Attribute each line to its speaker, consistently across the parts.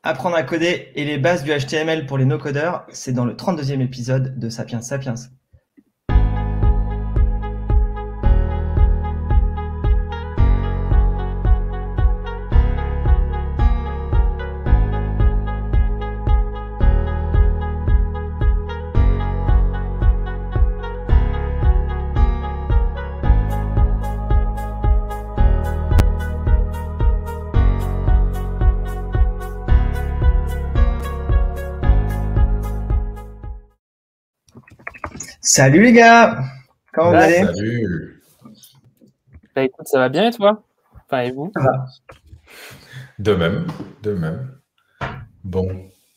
Speaker 1: Apprendre à coder et les bases du HTML pour les no-codeurs, c'est dans le 32e épisode de Sapiens Sapiens. Salut les gars, comment vous allez?
Speaker 2: Salut.
Speaker 3: Bah écoute, ça va bien et toi? Enfin, et vous?
Speaker 1: Ça va.
Speaker 2: De même. Bon,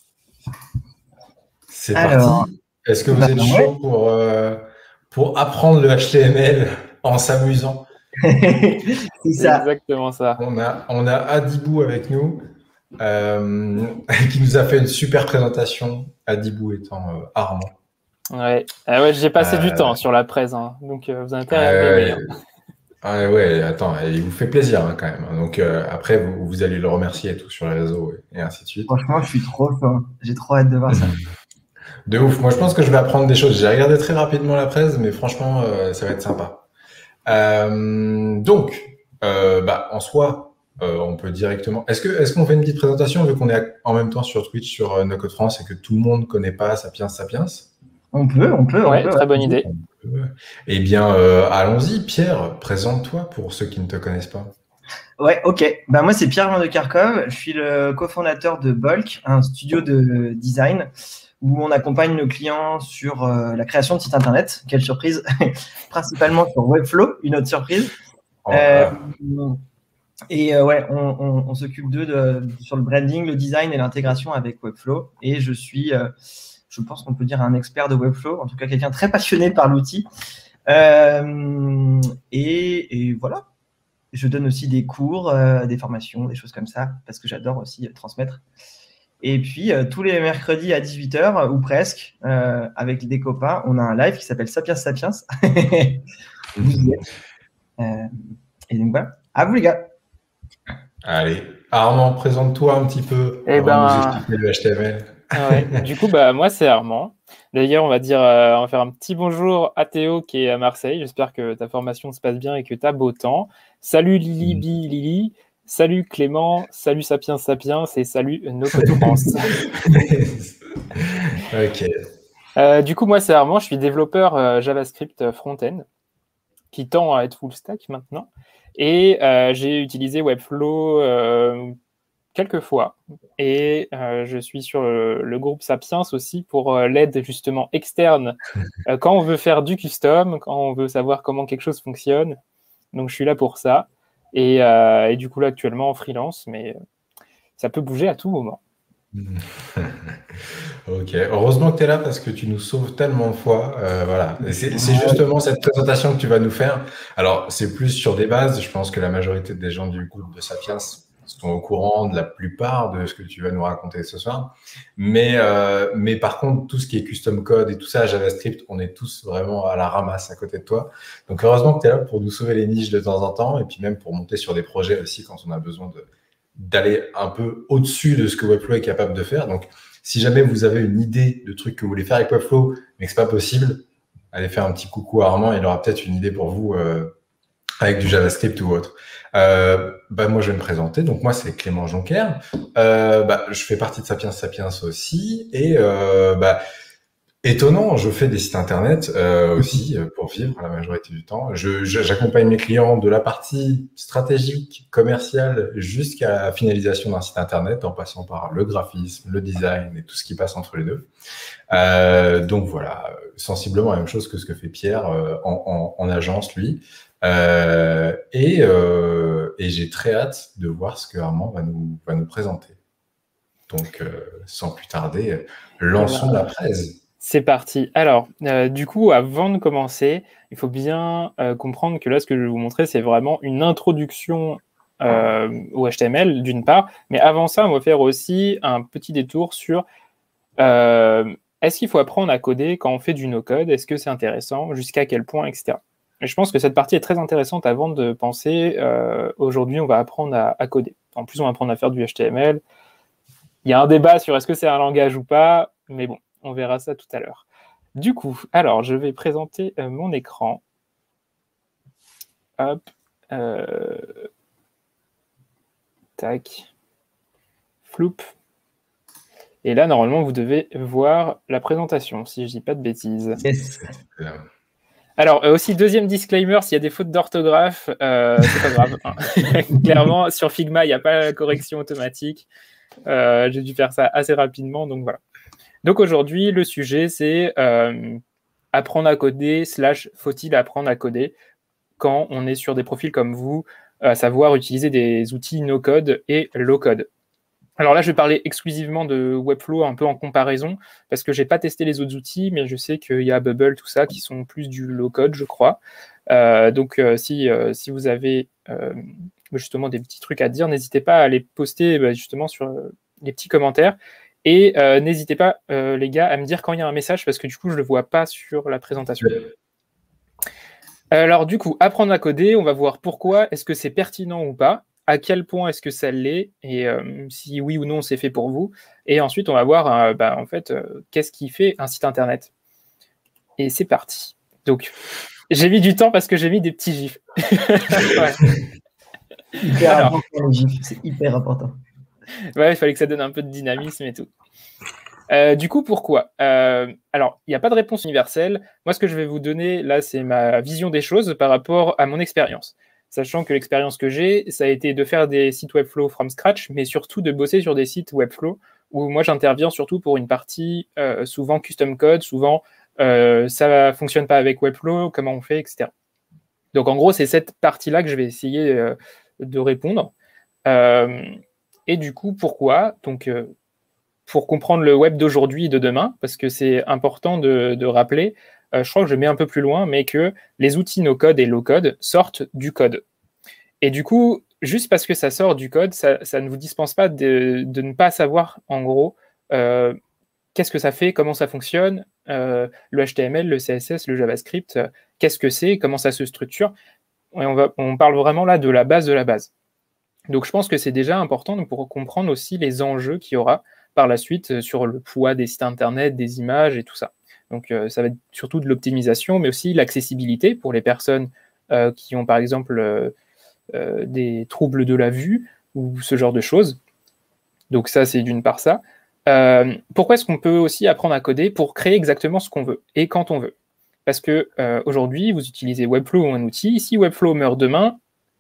Speaker 2: c'est
Speaker 1: Alors,
Speaker 2: parti. Est-ce que vous êtes chaud pour apprendre le HTML en s'amusant?
Speaker 1: c'est ça.
Speaker 3: Exactement ça.
Speaker 2: On a Adibou avec nous, qui nous a fait une super présentation. Adibou étant Armand.
Speaker 3: Ouais, j'ai passé du temps sur la presse, hein, donc vous avez intérêt à m'aimer.
Speaker 2: Ouais, attends, il vous fait plaisir quand même. Donc après, vous allez le remercier et tout sur les réseaux et ainsi de suite.
Speaker 1: Franchement, je suis trop chaud. J'ai trop hâte de voir ça.
Speaker 2: De ouf. Moi, je pense que je vais apprendre des choses. J'ai regardé très rapidement la presse, mais franchement, ça va être sympa. En soi, on peut directement. Est-ce qu'on fait une petite présentation vu qu'on est en même temps sur Twitch, sur No Code France et que tout le monde connaît pas Sapiens Sapiens?
Speaker 1: On peut.
Speaker 3: Ouais, très bonne idée.
Speaker 2: Eh bien, allons-y. Pierre, présente-toi pour ceux qui ne te connaissent pas.
Speaker 1: Ouais, ok. Bah, moi, c'est Pierre de Kharkov. Je suis le cofondateur de Bulk, un studio de design où on accompagne nos clients sur la création de sites internet. Quelle surprise! Principalement sur Webflow, une autre surprise. On s'occupe d'eux sur le branding, le design et l'intégration avec Webflow. Et je suis, je pense qu'on peut dire un expert de Webflow, en tout cas quelqu'un très passionné par l'outil. Et voilà. Je donne aussi des cours, des formations, des choses comme ça, parce que j'adore aussi transmettre. Et puis, tous les mercredis à 18h, ou presque, avec des copains, on a un live qui s'appelle Sapiens Sapiens. Vous y êtes. Et donc voilà. À vous les gars.
Speaker 2: Allez, Armand, présente-toi un petit peu avant de nous expliquer le HTML.
Speaker 3: Ouais. Du coup, moi, c'est Armand. D'ailleurs, on va faire un petit bonjour à Théo qui est à Marseille. J'espère que ta formation se passe bien et que tu as beau temps. Salut Lily. Salut Clément. Salut Sapiens Sapiens et salut No Code France.
Speaker 2: Ok.
Speaker 3: Du coup, moi, c'est Armand. Je suis développeur JavaScript front-end qui tend à être full stack maintenant. Et j'ai utilisé Webflow quelques fois. Et je suis sur le groupe Sapiens aussi pour l'aide justement externe quand on veut faire du custom, quand on veut savoir comment quelque chose fonctionne. Donc, je suis là pour ça. Et du coup, là, actuellement, en freelance, mais ça peut bouger à tout moment.
Speaker 2: Ok, heureusement que tu es là parce que tu nous sauves tellement de fois. Voilà. C'est justement cette présentation que tu vas nous faire. Alors, c'est plus sur des bases. Je pense que la majorité des gens du groupe de Sapiens sont au courant de la plupart de ce que tu vas nous raconter ce soir. Mais par contre, tout ce qui est custom code et tout ça, JavaScript, on est tous vraiment à la ramasse à côté de toi. Donc, heureusement que tu es là pour nous sauver les niches de temps en temps et puis même pour monter sur des projets aussi quand on a besoin d'aller un peu au-dessus de ce que Webflow est capable de faire. Donc, si jamais vous avez une idée de truc que vous voulez faire avec Webflow, mais que c'est pas possible, allez faire un petit coucou à Armand, il aura peut-être une idée pour vous avec du JavaScript ou autre. Moi, je vais me présenter. Donc, moi, c'est Clément Jonker. Je fais partie de Sapiens Sapiens aussi. Et étonnant, je fais des sites internet aussi pour vivre la majorité du temps. J'accompagne mes clients de la partie stratégique, commerciale, jusqu'à la finalisation d'un site internet, en passant par le graphisme, le design et tout ce qui passe entre les deux. Donc voilà, sensiblement la même chose que ce que fait Pierre en agence, lui. Et j'ai très hâte de voir ce que Armand va nous présenter. Donc, sans plus tarder, lançons la presse.
Speaker 3: C'est parti. Alors, du coup, avant de commencer, il faut bien comprendre que là, ce que je vais vous montrer, c'est vraiment une introduction au HTML, d'une part. Mais avant ça, on va faire aussi un petit détour sur est-ce qu'il faut apprendre à coder quand on fait du no-code? Est-ce que c'est intéressant? Jusqu'à quel point, etc. Et je pense que cette partie est très intéressante avant de penser aujourd'hui, on va apprendre à coder. En plus, on va apprendre à faire du HTML. Il y a un débat sur est-ce que c'est un langage ou pas, mais bon, on verra ça tout à l'heure. Du coup, alors, je vais présenter mon écran. Hop. Tac. Floup. Et là, normalement, vous devez voir la présentation, si je dis pas de bêtises.
Speaker 1: Yes.
Speaker 3: Alors, aussi, deuxième disclaimer, s'il y a des fautes d'orthographe, c'est pas grave. Hein. Clairement, sur Figma, il n'y a pas la correction automatique. J'ai dû faire ça assez rapidement, donc voilà. Donc aujourd'hui, le sujet, c'est apprendre à coder / faut-il apprendre à coder quand on est sur des profils comme vous, à savoir utiliser des outils no-code et low-code. Alors là, je vais parler exclusivement de Webflow, un peu en comparaison, parce que je n'ai pas testé les autres outils, mais je sais qu'il y a Bubble, tout ça, qui sont plus du low-code, je crois. Donc, si vous avez justement des petits trucs à dire, n'hésitez pas à les poster justement sur les petits commentaires. Et n'hésitez pas, les gars, à me dire quand il y a un message, parce que du coup, je ne le vois pas sur la présentation. Alors, du coup, apprendre à coder, on va voir pourquoi, est-ce que c'est pertinent ou pas, à quel point est-ce que ça l'est, et si oui ou non c'est fait pour vous. Et ensuite, on va voir, en fait, qu'est-ce qui fait un site internet. Et c'est parti. Donc, j'ai mis du temps parce que j'ai mis des petits gifs.
Speaker 1: Voilà. Hyper important, les gifs, c'est hyper important.
Speaker 3: Ouais, il fallait que ça donne un peu de dynamisme et tout. Du coup, pourquoi alors, il n'y a pas de réponse universelle. Moi, ce que je vais vous donner, là, c'est ma vision des choses par rapport à mon expérience. Sachant que l'expérience que j'ai, ça a été de faire des sites Webflow from scratch, mais surtout de bosser sur des sites Webflow, où moi, j'interviens surtout pour une partie souvent custom code, souvent ça ne fonctionne pas avec Webflow, comment on fait, etc. Donc, en gros, c'est cette partie-là que je vais essayer de répondre. Et du coup, pourquoi ? Donc, pour comprendre le web d'aujourd'hui et de demain, parce que c'est important de rappeler, je crois que je mets un peu plus loin, mais que les outils no-code et low-code sortent du code. Et du coup, juste parce que ça sort du code, ça ne vous dispense pas de ne pas savoir, en gros, qu'est-ce que ça fait, comment ça fonctionne, le HTML, le CSS, le JavaScript, qu'est-ce que c'est, comment ça se structure. Et on parle vraiment là de la base de la base. Donc, je pense que c'est déjà important pour comprendre aussi les enjeux qu'il y aura par la suite sur le poids des sites internet, des images et tout ça. Donc, ça va être surtout de l'optimisation, mais aussi l'accessibilité pour les personnes qui ont, par exemple, des troubles de la vue ou ce genre de choses. Donc, ça, c'est d'une part ça. Pourquoi est-ce qu'on peut aussi apprendre à coder pour créer exactement ce qu'on veut et quand on veut ? Parce que aujourd'hui, vous utilisez Webflow ou un outil. Si Webflow meurt demain,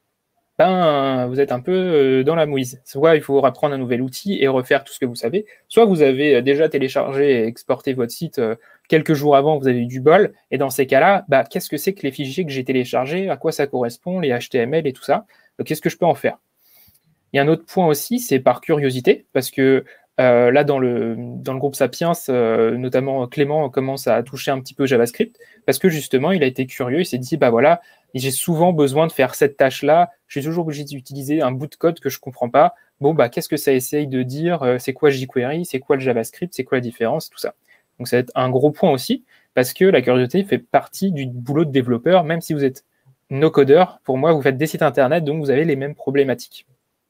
Speaker 3: vous êtes un peu dans la mouise. Soit il faut apprendre un nouvel outil et refaire tout ce que vous savez, soit vous avez déjà téléchargé et exporté votre site quelques jours avant, vous avez eu du bol, et dans ces cas-là, qu'est-ce que c'est que les fichiers que j'ai téléchargés, à quoi ça correspond, les HTML et tout ça, qu'est-ce que je peux en faire ? Il y a un autre point aussi, c'est par curiosité, parce que là, dans le groupe Sapiens, notamment Clément commence à toucher un petit peu JavaScript, parce que justement, il a été curieux, il s'est dit, voilà, j'ai souvent besoin de faire cette tâche-là, je suis toujours obligé d'utiliser un bout de code que je ne comprends pas. Bon, qu'est-ce que ça essaye de dire ? C'est quoi jQuery ? C'est quoi le JavaScript ? C'est quoi la différence ? Tout ça. Donc, ça va être un gros point aussi, parce que la curiosité fait partie du boulot de développeur, même si vous êtes no-codeur, pour moi, vous faites des sites internet, donc vous avez les mêmes problématiques.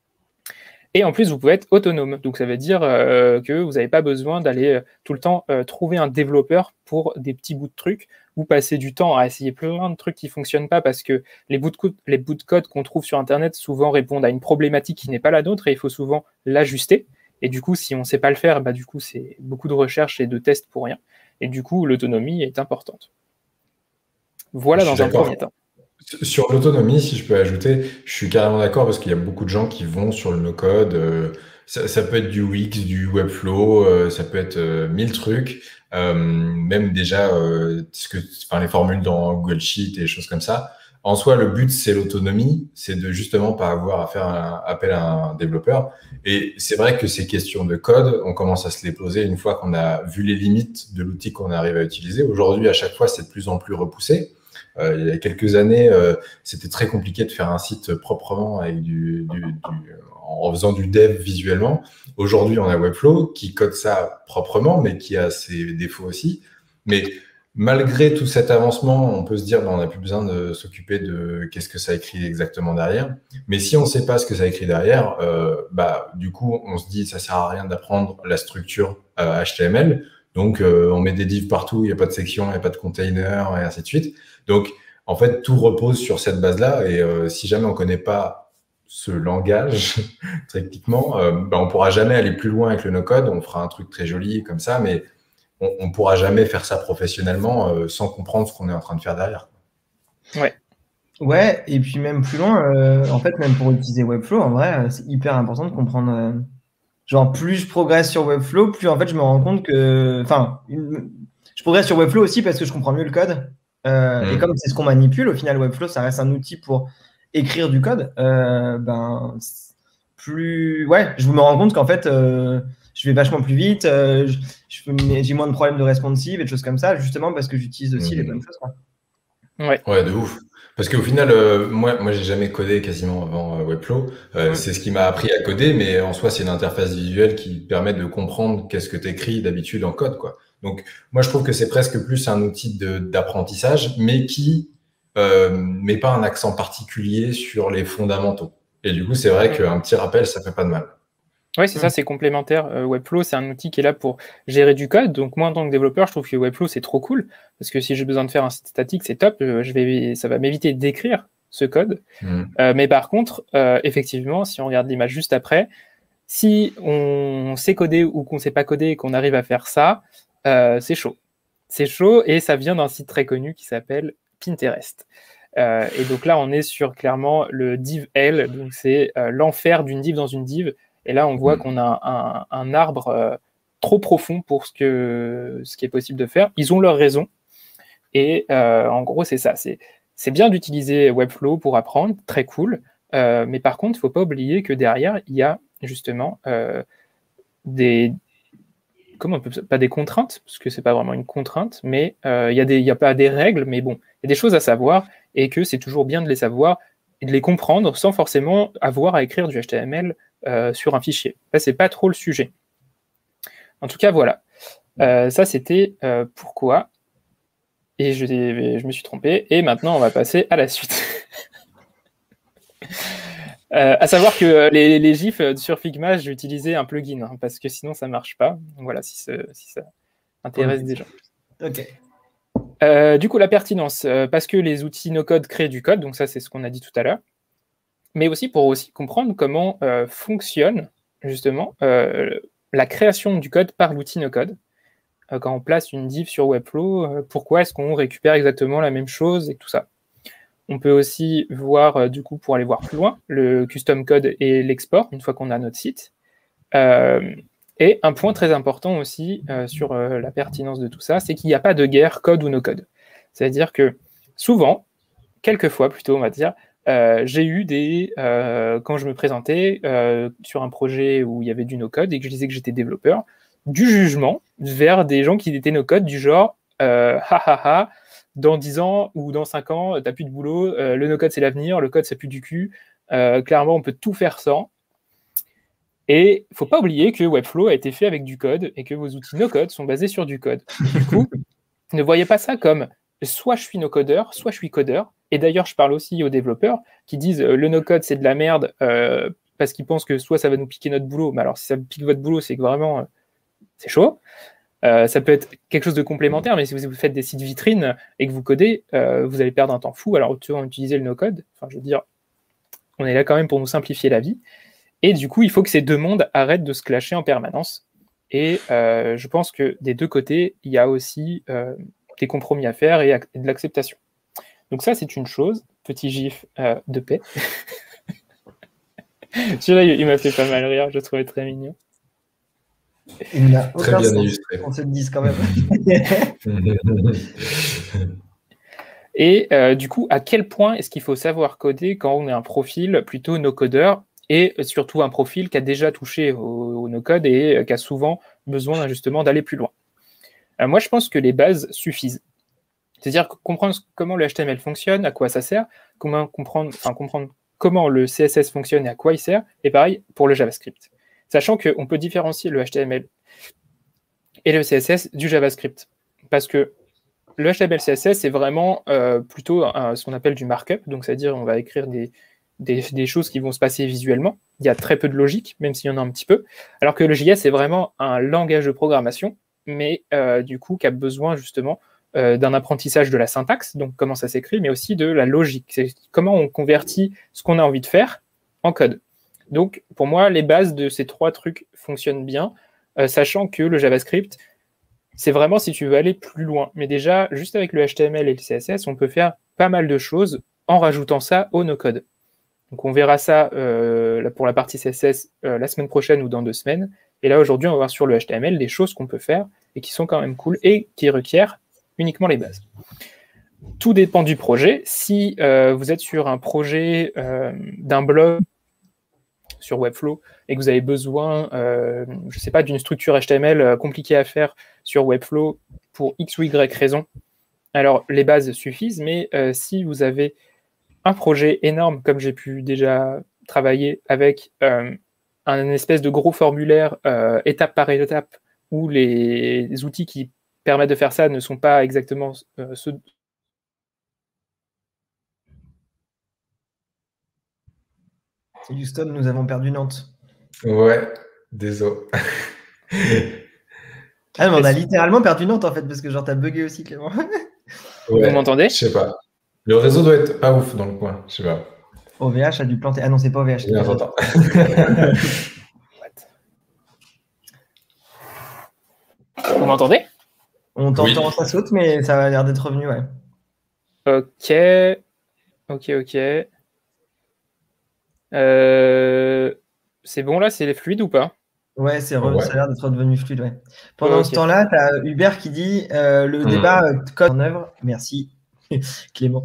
Speaker 3: Et en plus, vous pouvez être autonome. Donc, ça veut dire que vous n'avez pas besoin d'aller tout le temps trouver un développeur pour des petits bouts de trucs ou passer du temps à essayer plein de trucs qui ne fonctionnent pas parce que les bouts de code qu'on trouve sur Internet souvent répondent à une problématique qui n'est pas la nôtre et il faut souvent l'ajuster. Et du coup, si on ne sait pas le faire, du coup, c'est beaucoup de recherche et de tests pour rien. Et du coup, l'autonomie est importante. Voilà dans un premier temps.
Speaker 2: Sur l'autonomie, si je peux ajouter, je suis carrément d'accord parce qu'il y a beaucoup de gens qui vont sur le no-code. Ça peut être du Wix, du Webflow, ça peut être 1000 trucs. Même déjà, les formules dans Google Sheet et des choses comme ça. En soi, le but, c'est l'autonomie, c'est de justement pas avoir à faire appel à un développeur. Et c'est vrai que ces questions de code, on commence à se les poser une fois qu'on a vu les limites de l'outil qu'on arrive à utiliser. Aujourd'hui, à chaque fois, c'est de plus en plus repoussé. Il y a quelques années, c'était très compliqué de faire un site proprement avec en faisant du dev visuellement. Aujourd'hui, on a Webflow qui code ça proprement, mais qui a ses défauts aussi. Mais malgré tout cet avancement, on peut se dire, on n'a plus besoin de s'occuper de qu'est-ce que ça écrit exactement derrière. Mais si on ne sait pas ce que ça écrit derrière, du coup, on se dit, ça sert à rien d'apprendre la structure HTML. Donc, on met des divs partout, il n'y a pas de section, il n'y a pas de container, et ainsi de suite. Donc, en fait, tout repose sur cette base-là. Et si jamais on ne connaît pas ce langage, techniquement, on ne pourra jamais aller plus loin avec le no-code. On fera un truc très joli comme ça, mais on ne pourra jamais faire ça professionnellement sans comprendre ce qu'on est en train de faire derrière.
Speaker 3: Ouais.
Speaker 1: Ouais, et puis même plus loin, en fait, même pour utiliser Webflow, en vrai, c'est hyper important de comprendre. Genre, plus je progresse sur Webflow, plus en fait, je me rends compte que. Enfin, je progresse sur Webflow aussi parce que je comprends mieux le code. Et comme c'est ce qu'on manipule, au final, Webflow, ça reste un outil pour écrire du code. Plus. Ouais, je me rends compte qu'en fait, je vais vachement plus vite. J'ai moins de problèmes de responsive et de choses comme ça, justement parce que j'utilise aussi les bonnes choses, quoi.
Speaker 2: Ouais, de ouf. Parce qu'au final, moi, j'ai jamais codé quasiment avant Webflow. C'est ce qui m'a appris à coder, mais en soi, c'est une interface visuelle qui permet de comprendre qu'est-ce que tu écris d'habitude en code, quoi. Donc, moi, je trouve que c'est presque plus un outil d'apprentissage, mais qui met pas un accent particulier sur les fondamentaux. Et du coup, c'est vrai qu'un petit rappel, ça fait pas de mal.
Speaker 3: Oui, c'est ça, c'est complémentaire. Webflow, c'est un outil qui est là pour gérer du code. Donc, moi, en tant que développeur, je trouve que Webflow, c'est trop cool. Parce que si j'ai besoin de faire un site statique, c'est top. Ça va m'éviter d'écrire ce code. Mais par contre, effectivement, si on regarde l'image juste après, si on sait coder ou qu'on ne sait pas coder et qu'on arrive à faire ça, c'est chaud. C'est chaud et ça vient d'un site très connu qui s'appelle Pinterest. Et donc là, on est sur clairement le div L. Donc, c'est l'enfer d'une div dans une div. Et là, on voit qu'on a un arbre trop profond pour ce qui est possible de faire. Ils ont leur raison. Et en gros, c'est ça. C'est bien d'utiliser Webflow pour apprendre, très cool. Mais par contre, il ne faut pas oublier que derrière, il y a justement pas des contraintes, parce que ce n'est pas vraiment une contrainte, mais il y a pas des règles, mais bon, il y a des choses à savoir et que c'est toujours bien de les savoir et de les comprendre sans forcément avoir à écrire du HTML sur un fichier. Là, c'est pas trop le sujet. En tout cas, voilà. Ça, c'était pourquoi. Et je me suis trompé. Et maintenant, on va passer à la suite. À savoir que les gifs sur Figma, j'ai utilisé un plugin, hein, parce que sinon, ça marche pas. Voilà, si ça intéresse des gens.
Speaker 1: Ok.
Speaker 3: Du coup, la pertinence, parce que les outils no-code créent du code, donc ça, c'est ce qu'on a dit tout à l'heure. Mais aussi pour comprendre comment fonctionne justement la création du code par l'outil no-code. Quand on place une div sur Webflow, pourquoi est-ce qu'on récupère exactement la même chose et tout ça. On peut aussi voir, du coup, pour aller voir plus loin, le custom code et l'export, une fois qu'on a notre site. Et un point très important aussi sur la pertinence de tout ça, c'est qu'il n'y a pas de guerre code ou no-code. C'est-à-dire que souvent, quelquefois plutôt, on va dire, j'ai eu quand je me présentais sur un projet où il y avait du no-code et que je disais que j'étais développeur, du jugement vers des gens qui étaient no-code du genre dans 10 ans ou dans 5 ans, t'as plus de boulot, le no-code c'est l'avenir, le code ça pue du cul, clairement on peut tout faire sans. Et il ne faut pas oublier que Webflow a été fait avec du code et que vos outils no-code sont basés sur du code. Du coup, ne voyez pas ça comme soit je suis no-codeur, soit je suis codeur. Et d'ailleurs, je parle aussi aux développeurs qui disent le no-code, c'est de la merde parce qu'ils pensent que soit ça va nous piquer notre boulot. Mais alors, si ça pique votre boulot, c'est que vraiment, c'est chaud. Ça peut être quelque chose de complémentaire, mais si vous faites des sites vitrines et que vous codez, vous allez perdre un temps fou. Alors, autant utiliser le no-code. Enfin, je veux dire, on est là quand même pour nous simplifier la vie. Et du coup, il faut que ces deux mondes arrêtent de se clasher en permanence. Et je pense que des deux côtés, il y a aussi des compromis à faire et de l'acceptation. Donc ça, c'est une chose. Petit gif de paix. Celui-là, il m'a fait pas mal rire. Je le trouvais très mignon.
Speaker 1: Il n'a
Speaker 2: très bien illustré.
Speaker 1: On se le dise quand même.
Speaker 3: Et du coup, à quel point est-ce qu'il faut savoir coder quand on est un profil plutôt no-codeur et surtout un profil qui a déjà touché au no-code et qui a souvent besoin justement d'aller plus loin. Moi, je pense que les bases suffisent. C'est-à-dire comprendre comment le HTML fonctionne, à quoi ça sert, comprendre comment le CSS fonctionne et à quoi il sert, et pareil pour le JavaScript. Sachant qu'on peut différencier le HTML et le CSS du JavaScript. Parce que le HTML, CSS, c'est vraiment plutôt ce qu'on appelle du markup, donc c'est-à-dire on va écrire des choses qui vont se passer visuellement. Il y a très peu de logique, même s'il y en a un petit peu, alors que le JS, c'est vraiment un langage de programmation, mais du coup, qui a besoin justement d'un apprentissage de la syntaxe, donc comment ça s'écrit, mais aussi de la logique. C'est comment on convertit ce qu'on a envie de faire en code. Donc, pour moi, les bases de ces 3 trucs fonctionnent bien, sachant que le JavaScript, c'est vraiment si tu veux aller plus loin. Mais déjà, juste avec le HTML et le CSS, on peut faire pas mal de choses en rajoutant ça au no-code. Donc, on verra ça pour la partie CSS la semaine prochaine ou dans 2 semaines. Et là, aujourd'hui, on va voir sur le HTML des choses qu'on peut faire et qui sont quand même cool et qui requièrent uniquement les bases. Tout dépend du projet. Si vous êtes sur un projet d'un blog sur Webflow et que vous avez besoin, je ne sais pas, d'une structure HTML compliquée à faire sur Webflow pour X ou Y raison, alors les bases suffisent, mais si vous avez un projet énorme, comme j'ai pu déjà travailler avec un espèce de gros formulaire étape par étape, où les outils qui permettent de faire ça ne sont pas exactement ceux...
Speaker 1: C'est Houston, nous avons perdu Nantes.
Speaker 2: Ouais, désolé.
Speaker 1: Ah, mais on a littéralement perdu Nantes en fait, parce que genre t'as bugué aussi, Clément.
Speaker 2: Ouais,
Speaker 3: Vous m'entendez?
Speaker 2: Je sais pas. Le réseau doit être pas ouf dans le coin, je sais pas.
Speaker 1: OVH a dû planter. Ah non, c'est pas OVH.
Speaker 2: Bien entendu.
Speaker 3: Vous m'entendez?
Speaker 1: On t'entend, oui. Ça saute, mais ça a l'air d'être revenu, ouais.
Speaker 3: Ok. C'est bon là, c'est fluide ou pas?
Speaker 1: Ouais, ça a l'air d'être devenu fluide, ouais. Pendant ce temps-là, tu as Hubert qui dit le débat code en œuvre. Merci, Clément.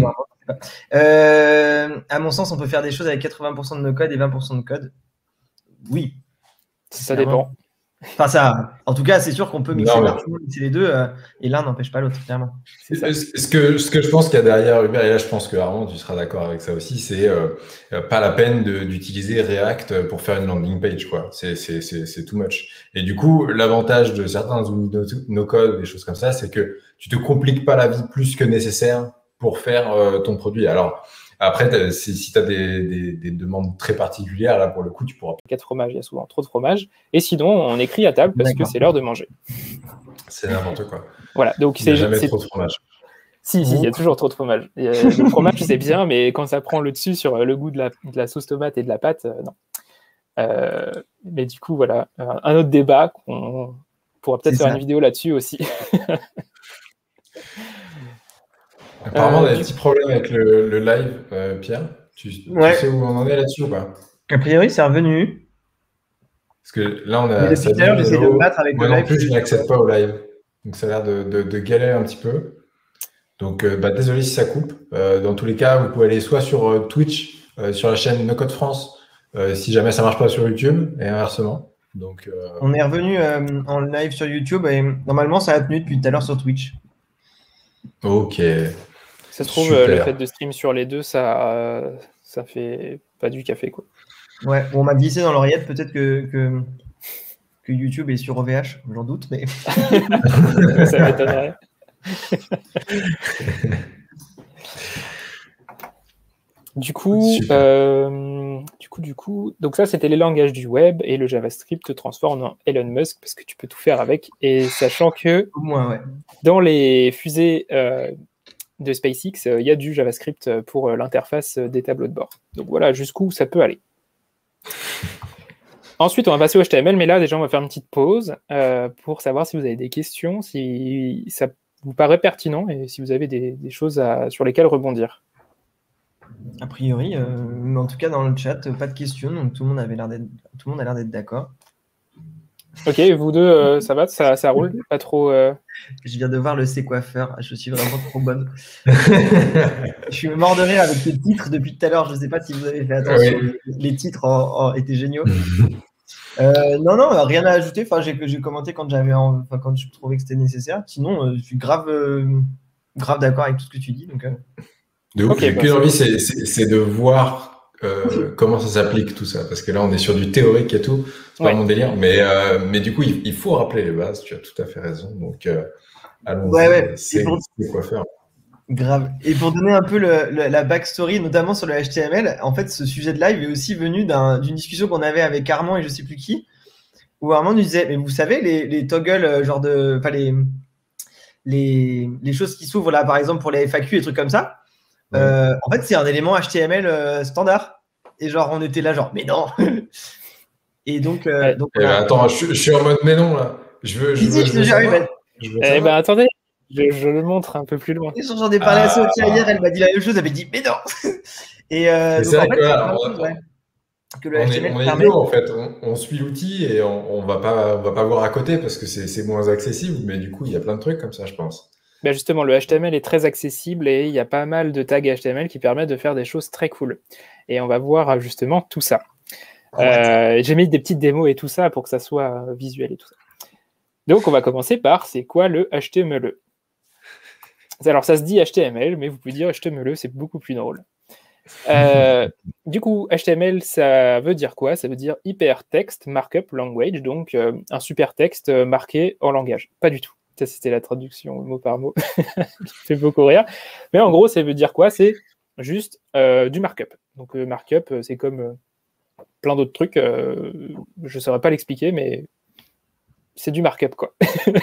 Speaker 1: À mon sens, on peut faire des choses avec 80% de nos codes et 20% de code. Oui.
Speaker 3: Ça dépend.
Speaker 1: Enfin, ça, en tout cas, c'est sûr qu'on peut mixer les deux et l'un n'empêche pas l'autre, clairement.
Speaker 2: Ce que je pense qu'il y a derrière Hubert, et là je pense que Armand, tu seras d'accord avec ça aussi, c'est pas la peine d'utiliser React pour faire une landing page, quoi. C'est too much. Et du coup, l'avantage de certains outils no-code, des choses comme ça, c'est que tu te compliques pas la vie plus que nécessaire pour faire ton produit. Alors, après, si tu as des demandes très particulières, là, pour le coup, tu pourras...
Speaker 3: 4 fromages, il y a souvent trop de fromage. Et sinon, on écrit à table parce que c'est l'heure de manger.
Speaker 2: C'est n'importe quoi.
Speaker 3: Voilà, donc
Speaker 2: il n'y a jamais trop de fromage.
Speaker 3: Si, il y a toujours trop de fromage. Le fromage, c'est bien, mais quand ça prend le dessus sur le goût de la sauce tomate et de la pâte, non. Mais du coup, voilà, un autre débat, on pourra peut-être faire une vidéo là-dessus aussi.
Speaker 2: Apparemment, on a des petits problèmes avec le live, Pierre. Tu sais où on en est là-dessus ou pas?
Speaker 1: A priori, c'est revenu.
Speaker 2: Parce que là, on a...
Speaker 1: Depuis tout à l'heure, j'essaie de me battre avec
Speaker 2: le
Speaker 1: live.
Speaker 2: Non plus, je n'accède pas au live. Donc, ça a l'air de galérer un petit peu. Donc, désolé si ça coupe. Dans tous les cas, vous pouvez aller soit sur Twitch, sur la chaîne No Code France, si jamais ça ne marche pas sur YouTube, et inversement. Donc,
Speaker 1: on est revenu en live sur YouTube et normalement, ça a tenu depuis tout à l'heure sur Twitch.
Speaker 2: Ok.
Speaker 3: Ça se trouve, le fait de stream sur les deux, ça fait pas du café, quoi.
Speaker 1: Ouais, on m'a glissé dans l'oreillette, peut-être que YouTube est sur OVH, j'en doute, mais...
Speaker 3: Ça m'étonnerait. Du coup, donc ça, c'était les langages du web et le JavaScript te transforme en Elon Musk parce que tu peux tout faire avec. Et sachant que dans les fusées de SpaceX, il y a du JavaScript pour l'interface des tableaux de bord. Donc voilà jusqu'où ça peut aller. Ensuite, on va passer au HTML, mais là, déjà, on va faire une petite pause pour savoir si vous avez des questions, si ça vous paraît pertinent et si vous avez des choses sur lesquelles rebondir.
Speaker 1: A priori, mais en tout cas, dans le chat, pas de questions, donc tout le monde a l'air d'être d'accord.
Speaker 3: Ok, vous deux, ça va, ça roule, pas trop.
Speaker 1: Je viens de voir le C'est quoi faire. Je suis vraiment trop bonne. Je suis mort de rire avec les titres depuis tout à l'heure. Je ne sais pas si vous avez fait attention. Oui. Les titres étaient géniaux. Non, rien à ajouter. Enfin, j'ai commenté quand je trouvais que c'était nécessaire. Sinon, je suis grave d'accord avec tout ce que tu dis. Donc,
Speaker 2: j'ai qu'une envie, c'est de voir comment ça s'applique tout ça, parce que là on est sur du théorique et tout, c'est pas mon délire, mais du coup il faut rappeler les bases, tu as tout à fait raison, donc allons-y,
Speaker 1: Ouais.
Speaker 2: c'est quoi faire.
Speaker 1: Grave. Et pour donner un peu la backstory, notamment sur le HTML, en fait, ce sujet de live est aussi venu d'une discussion qu'on avait avec Armand et je sais plus qui, où Armand nous disait, mais vous savez, les toggles, genre de, enfin les choses qui s'ouvrent là, par exemple pour les FAQ et trucs comme ça, en fait, c'est un élément HTML standard. Et genre, on était là, genre, mais non. Et donc,
Speaker 2: attends, je suis en mode mais non là. Je veux savoir.
Speaker 3: Attendez, je le montre un peu plus loin.
Speaker 1: J'en ai parlé à Sophia hier, elle m'a dit la même chose, elle m'a dit mais non. Et donc en fait, que le HTML permet.
Speaker 2: En fait, on suit l'outil et on va pas voir à côté parce que c'est moins accessible, mais du coup il y a plein de trucs comme ça, je pense.
Speaker 3: Justement, le HTML est très accessible et il y a pas mal de tags HTML qui permettent de faire des choses très cool. Et on va voir justement tout ça. J'ai mis des petites démos et tout ça pour que ça soit visuel et tout ça. Donc on va commencer par c'est quoi le HTML? Alors ça se dit HTML, mais vous pouvez dire HTML, c'est beaucoup plus drôle. Du coup, HTML, ça veut dire quoi? Ça veut dire Hypertext Markup Language, donc un super texte marqué en langage. Pas du tout. Ça, c'était la traduction mot par mot. qui fait beaucoup rire. Mais en gros, ça veut dire quoi? C'est juste du markup. Donc markup, c'est comme plein d'autres trucs. Je ne saurais pas l'expliquer, mais c'est du markup, quoi.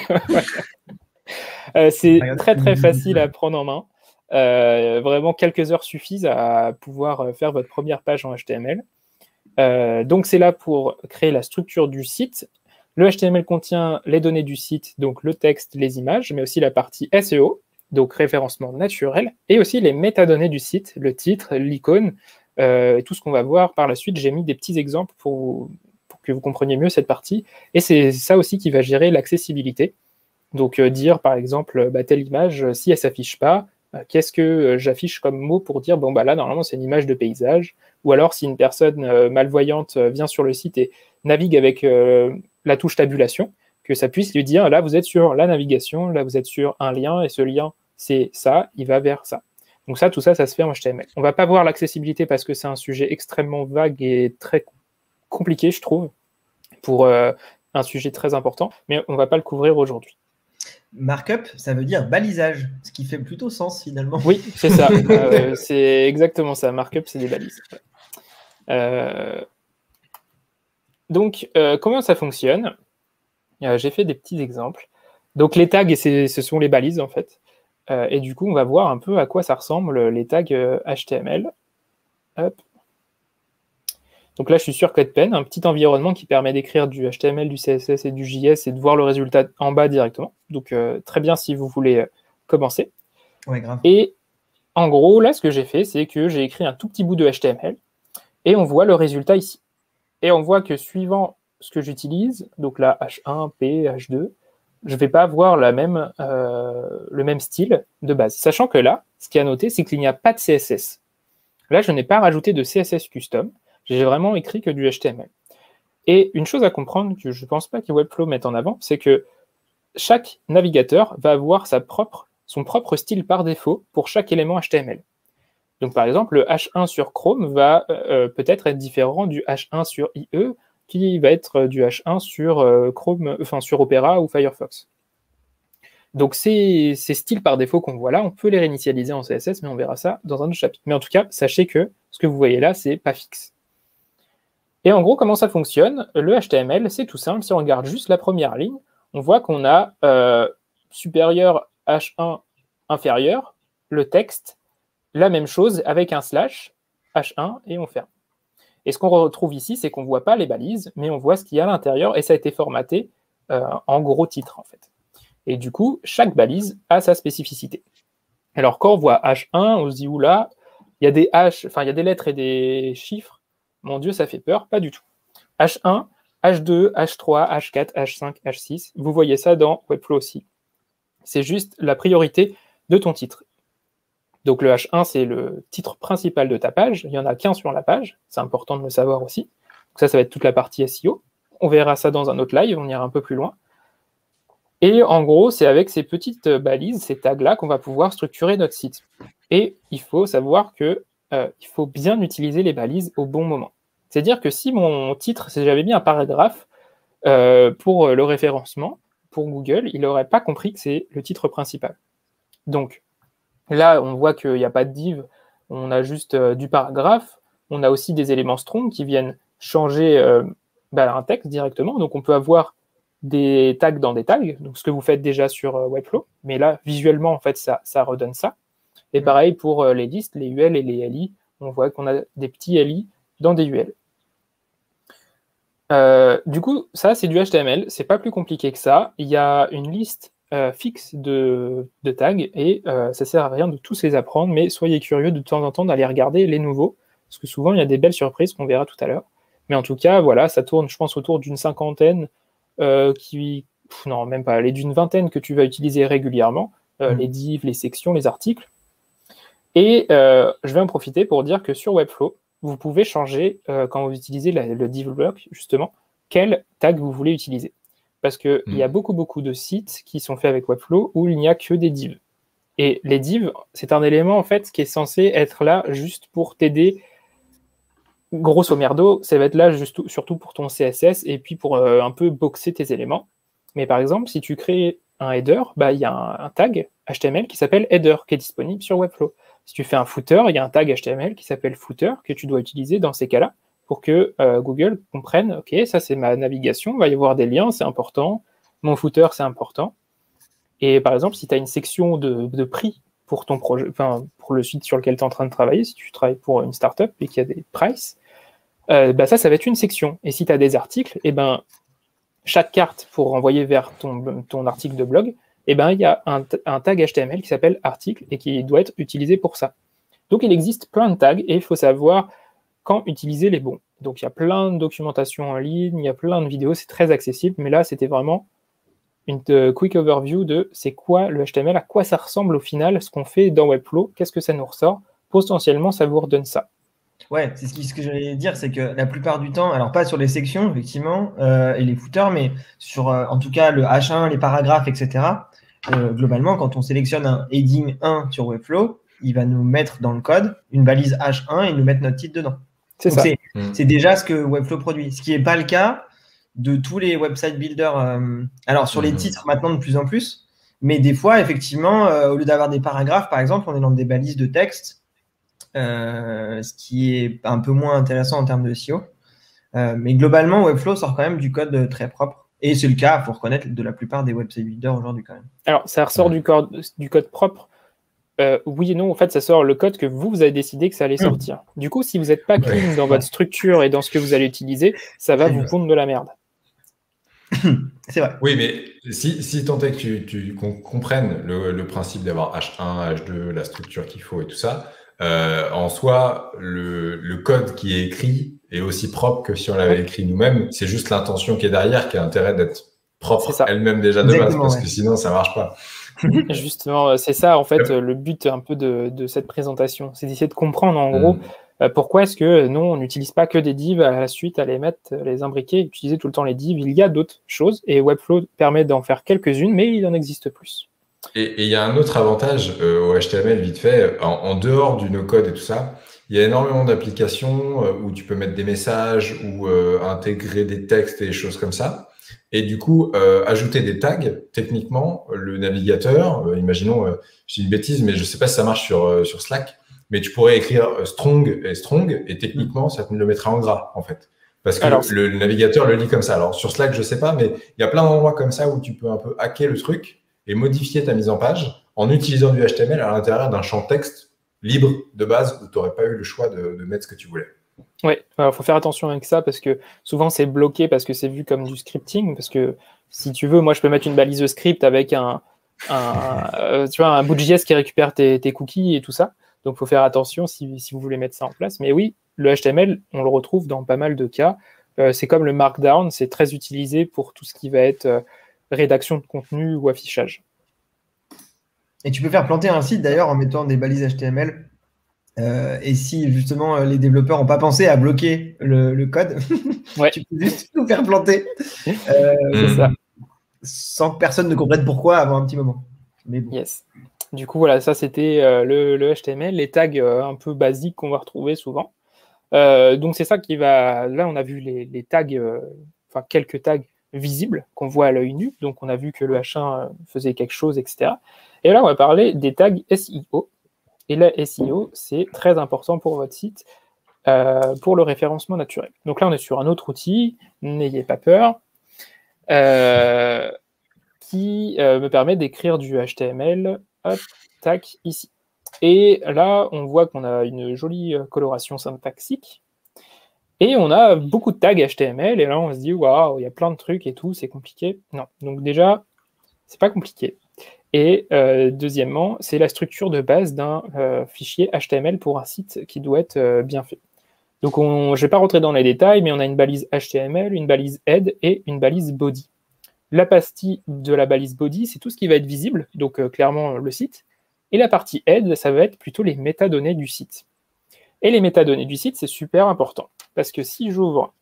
Speaker 3: C'est très, très facile à prendre en main. Vraiment, quelques heures suffisent à pouvoir faire votre première page en HTML. Donc, c'est là pour créer la structure du site. Le HTML contient les données du site, donc le texte, les images, mais aussi la partie SEO, donc référencement naturel, et aussi les métadonnées du site, le titre, l'icône, et tout ce qu'on va voir par la suite. J'ai mis des petits exemples pour que vous compreniez mieux cette partie. Et c'est ça aussi qui va gérer l'accessibilité. Donc, dire, par exemple, telle image, si elle ne s'affiche pas, qu'est-ce que j'affiche comme mot pour dire, bon, là, normalement, c'est une image de paysage. Ou alors, si une personne malvoyante vient sur le site et navigue avec la touche tabulation, que ça puisse lui dire, là, vous êtes sur la navigation, là, vous êtes sur un lien, et ce lien, c'est ça, il va vers ça. Donc ça, tout ça, ça se fait en HTML. On ne va pas voir l'accessibilité parce que c'est un sujet extrêmement vague et très compliqué, je trouve, pour un sujet très important, mais on ne va pas le couvrir aujourd'hui.
Speaker 1: Markup, ça veut dire balisage, ce qui fait plutôt sens finalement.
Speaker 3: Oui, c'est ça. C'est exactement ça. Markup, c'est des balises. Donc, comment ça fonctionne? J'ai fait des petits exemples. Donc, les tags, ce sont les balises, en fait. Et du coup, on va voir un peu à quoi ça ressemble, les tags HTML. Hop. Donc là, je suis sur CodePen, un petit environnement qui permet d'écrire du HTML, du CSS et du JS et de voir le résultat en bas directement. Donc, très bien si vous voulez commencer.
Speaker 1: Ouais, grave.
Speaker 3: Et en gros, là, ce que j'ai fait, c'est que j'ai écrit un tout petit bout de HTML et on voit le résultat ici. Et on voit que suivant ce que j'utilise, donc là, H1, P, H2, je ne vais pas avoir le même style de base. Sachant que là, ce qui est à noter, c'est qu'il n'y a pas de CSS. Là, je n'ai pas rajouté de CSS custom. J'ai vraiment écrit que du HTML. Et une chose à comprendre que je ne pense pas que Webflow mette en avant, c'est que chaque navigateur va avoir son propre style par défaut pour chaque élément HTML. Donc par exemple, le H1 sur Chrome va peut-être être différent du H1 sur IE, qui va être du H1 sur Chrome, enfin sur Opera ou Firefox. Donc ces styles par défaut qu'on voit là, on peut les réinitialiser en CSS, mais on verra ça dans un autre chapitre. Mais en tout cas, sachez que ce que vous voyez là, c'est pas fixe. Et en gros, comment ça fonctionne? Le HTML, c'est tout simple. Si on regarde juste la première ligne, on voit qu'on a supérieur H1 inférieur, le texte, la même chose avec un slash, H1, et on ferme. Et ce qu'on retrouve ici, c'est qu'on ne voit pas les balises, mais on voit ce qu'il y a à l'intérieur, et ça a été formaté en gros titre, en fait. Et du coup, chaque balise a sa spécificité. Alors, quand on voit H1, on se dit, oula, il y a des H, enfin, il y a des lettres et des chiffres. Mon Dieu, ça fait peur. Pas du tout. H1, H2, H3, H4, H5, H6. Vous voyez ça dans Webflow aussi. C'est juste la priorité de ton titre. Donc, le H1, c'est le titre principal de ta page. Il n'y en a qu'un sur la page. C'est important de le savoir aussi. Donc ça va être toute la partie SEO. On verra ça dans un autre live. On ira un peu plus loin. Et en gros, c'est avec ces petites balises, ces tags-là, qu'on va pouvoir structurer notre site. Et il faut savoir que il faut bien utiliser les balises au bon moment. C'est-à-dire que si mon titre, si j'avais mis un paragraphe pour le référencement, pour Google, il n'aurait pas compris que c'est le titre principal. Donc là, on voit qu'il n'y a pas de div, on a juste du paragraphe, on a aussi des éléments strong qui viennent changer un texte directement. Donc on peut avoir des tags dans des tags, donc ce que vous faites déjà sur Webflow, mais là, visuellement, en fait, ça redonne ça. Et pareil pour les listes, les UL et les LI, on voit qu'on a des petits LI dans des UL. Du coup, ça, c'est du HTML, c'est pas plus compliqué que ça. Il y a une liste fixe de tags et ça sert à rien de tous les apprendre, mais soyez curieux de temps en temps d'aller regarder les nouveaux, parce que souvent, il y a des belles surprises qu'on verra tout à l'heure. Mais en tout cas, voilà, ça tourne, je pense, autour d'une cinquantaine non, même pas, les d'une vingtaine que tu vas utiliser régulièrement, les divs, les sections, les articles. Et je vais en profiter pour dire que sur Webflow, vous pouvez changer, quand vous utilisez le div block, justement, quel tag vous voulez utiliser. Parce qu'il y a beaucoup de sites qui sont faits avec Webflow où il n'y a que des divs. Et les divs, c'est un élément, en fait, qui est censé être là juste pour t'aider. Grosso merdo, ça va être là surtout pour ton CSS et puis pour un peu boxer tes éléments. Mais par exemple, si tu crées un header, il y a un tag HTML qui s'appelle header qui est disponible sur Webflow. Si tu fais un footer, il y a un tag HTML qui s'appelle footer que tu dois utiliser dans ces cas-là pour que Google comprenne, ok, ça c'est ma navigation, il va y avoir des liens, c'est important, mon footer c'est important. Et par exemple, si tu as une section de prix pour ton projet, pour le site sur lequel tu es en train de travailler, si tu travailles pour une startup et qu'il y a des prices, ça va être une section. Et si tu as des articles, chaque carte pour renvoyer vers ton article de blog, il y a un tag HTML qui s'appelle article et qui doit être utilisé pour ça. Donc il existe plein de tags et il faut savoir quand utiliser les bons. Donc il y a plein de documentation en ligne, il y a plein de vidéos, c'est très accessible, mais là c'était vraiment une quick overview de c'est quoi le HTML, à quoi ça ressemble au final, ce qu'on fait dans Webflow, qu'est-ce que ça nous ressort, potentiellement ça vous redonne ça.
Speaker 1: Ouais, c'est ce que j'allais dire, c'est que la plupart du temps, alors pas sur les sections, effectivement, et les footers, mais sur, en tout cas, le H1, les paragraphes, etc., globalement, quand on sélectionne un heading 1 sur Webflow, il va nous mettre dans le code une balise H1 et nous mettre notre titre dedans.
Speaker 3: C'est ça.
Speaker 1: C'est déjà ce que Webflow produit, ce qui n'est pas le cas de tous les website builders. Alors, sur les titres, maintenant, de plus en plus, mais des fois, effectivement, au lieu d'avoir des paragraphes, par exemple, on est dans des balises de texte, ce qui est un peu moins intéressant en termes de SEO. Mais globalement, Webflow sort quand même du code très propre. Et c'est le cas, il faut reconnaître, de la plupart des website builders aujourd'hui quand même.
Speaker 3: Alors, ça ressort du code propre. Oui et non, en fait, ça sort le code que vous avez décidé que ça allait sortir. Du coup, si vous n'êtes pas clean dans votre structure et dans ce que vous allez utiliser, ça va vous pondre de la merde.
Speaker 1: C'est vrai.
Speaker 2: Oui, mais si tant est que qu'on comprenne le principe d'avoir H1, H2, la structure qu'il faut et tout ça, en soi, le code qui est écrit est aussi propre que si on l'avait écrit nous-mêmes. C'est juste l'intention qui est derrière qui a intérêt d'être propre elle-même déjà de base, parce que sinon, ça marche pas.
Speaker 3: Justement, c'est ça, en fait, le but un peu de cette présentation. C'est d'essayer de comprendre, en gros, pourquoi est-ce que non, on n'utilise pas que des divs à la suite, à les mettre, les imbriquer, utiliser tout le temps les divs. Il y a d'autres choses, et Webflow permet d'en faire quelques-unes, mais il en existe plus.
Speaker 2: Et il y a un autre avantage au HTML, vite fait, en dehors du no-code et tout ça, il y a énormément d'applications où tu peux mettre des messages ou intégrer des textes et des choses comme ça. Et du coup, ajouter des tags, techniquement, le navigateur, imaginons, je dis une bêtise, mais je sais pas si ça marche sur Slack, mais tu pourrais écrire strong, et techniquement, ça te le mettra en gras, en fait. Parce que le navigateur le lit comme ça. Alors, sur Slack, je sais pas, mais il y a plein d'endroits comme ça où tu peux un peu hacker le truc et modifier ta mise en page en utilisant du HTML à l'intérieur d'un champ texte libre de base où tu n'aurais pas eu le choix de mettre ce que tu voulais.
Speaker 3: Oui, il faut faire attention avec ça parce que souvent c'est bloqué parce que c'est vu comme du scripting. Parce que si tu veux, moi je peux mettre une balise de script avec un bout de JS qui récupère tes cookies et tout ça. Donc il faut faire attention si vous voulez mettre ça en place. Mais oui, le HTML, on le retrouve dans pas mal de cas. C'est comme le Markdown, c'est très utilisé pour tout ce qui va être rédaction de contenu ou affichage.
Speaker 1: Et tu peux faire planter un site d'ailleurs en mettant des balises HTML. Et si justement les développeurs n'ont pas pensé à bloquer le code, tu peux juste tout faire planter
Speaker 3: c'est ça.
Speaker 1: Sans que personne ne comprenne pourquoi avant un petit moment. Mais bon.
Speaker 3: Yes. Du coup, voilà, ça c'était le HTML, les tags un peu basiques qu'on va retrouver souvent. Donc c'est ça qui va... Là, on a vu les tags, quelques tags visibles, qu'on voit à l'œil nu. Donc, on a vu que le H1 faisait quelque chose, etc. Et là, on va parler des tags SEO. Et là, SEO, c'est très important pour votre site, pour le référencement naturel. Donc là, on est sur un autre outil, n'ayez pas peur, qui me permet d'écrire du HTML, hop, tac, ici. Et là, on voit qu'on a une jolie coloration syntaxique, et on a beaucoup de tags HTML, et là, on se dit, waouh, il y a plein de trucs et tout, c'est compliqué. Non, donc déjà, c'est pas compliqué. Et deuxièmement, c'est la structure de base d'un fichier HTML pour un site qui doit être bien fait. Donc, je ne vais pas rentrer dans les détails, mais on a une balise HTML, une balise head et une balise body. La partie de la balise body, c'est tout ce qui va être visible, donc clairement le site. Et la partie head, ça va être plutôt les métadonnées du site. Et les métadonnées du site, c'est super important. Parce que si j'ouvre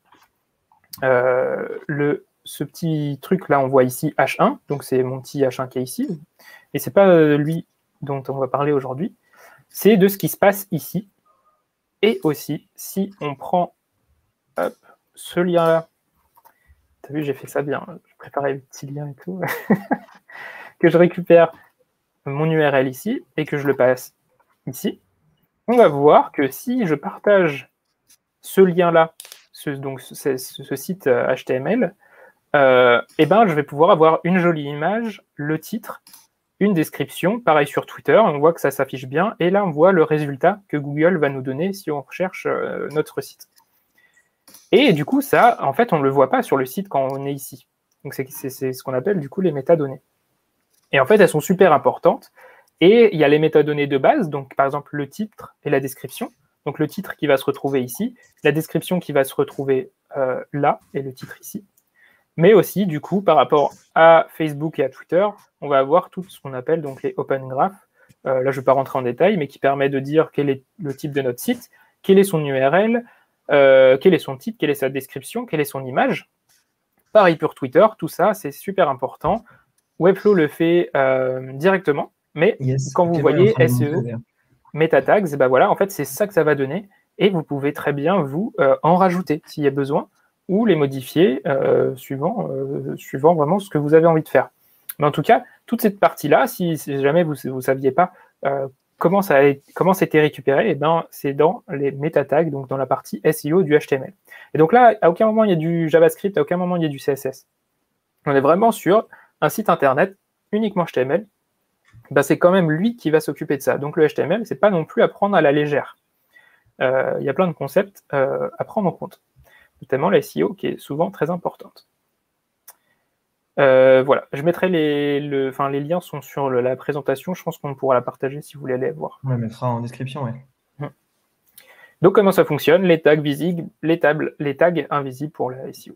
Speaker 3: ce petit truc-là, on voit ici H1, donc c'est mon petit H1 qui est ici. Et ce n'est pas lui dont on va parler aujourd'hui. C'est de ce qui se passe ici. Et aussi, si on prend hop, ce lien-là, tu as vu, j'ai fait ça bien, je préparais le petit lien et tout, que je récupère mon URL ici et que je le passe ici, on va voir que si je partage ce lien-là, ce site HTML, eh ben, je vais pouvoir avoir une jolie image, le titre, une description, pareil sur Twitter, on voit que ça s'affiche bien, et là on voit le résultat que Google va nous donner si on recherche notre site. Et du coup, ça, en fait, on ne le voit pas sur le site quand on est ici. Donc c'est ce qu'on appelle du coup les métadonnées. Et en fait, elles sont super importantes, et il y a les métadonnées de base, donc par exemple le titre et la description, donc le titre qui va se retrouver ici, la description qui va se retrouver là, et le titre ici. Mais aussi, du coup, par rapport à Facebook et à Twitter, on va avoir tout ce qu'on appelle donc les Open Graph. Là, je ne vais pas rentrer en détail, mais qui permet de dire quel est le type de notre site, quel est son URL, quel est son titre, quelle est sa description, quelle est son image. Pareil pour Twitter, tout ça, c'est super important. Webflow le fait directement, mais quand vous voyez SEO, meta tags, ben voilà, en fait, c'est ça que ça va donner. Et vous pouvez très bien, vous, en rajouter s'il y a besoin, ou les modifier suivant vraiment ce que vous avez envie de faire. Mais en tout cas, toute cette partie-là, si jamais vous ne saviez pas comment c'était récupéré, eh ben, c'est dans les meta tags, donc dans la partie SEO du HTML. Et donc là, à aucun moment il y a du JavaScript, à aucun moment il y a du CSS. On est vraiment sur un site internet uniquement HTML. Ben, c'est quand même lui qui va s'occuper de ça. Donc le HTML, c'est pas non plus à prendre à la légère. Il y a plein de concepts à prendre en compte, notamment la SEO qui est souvent très importante. Voilà, je mettrai les liens sont sur la présentation, je pense qu'on pourra la partager si vous voulez aller voir.
Speaker 1: On la mettra en description, ouais.
Speaker 3: Donc comment ça fonctionne, les tags visibles, les tags invisibles pour la SEO.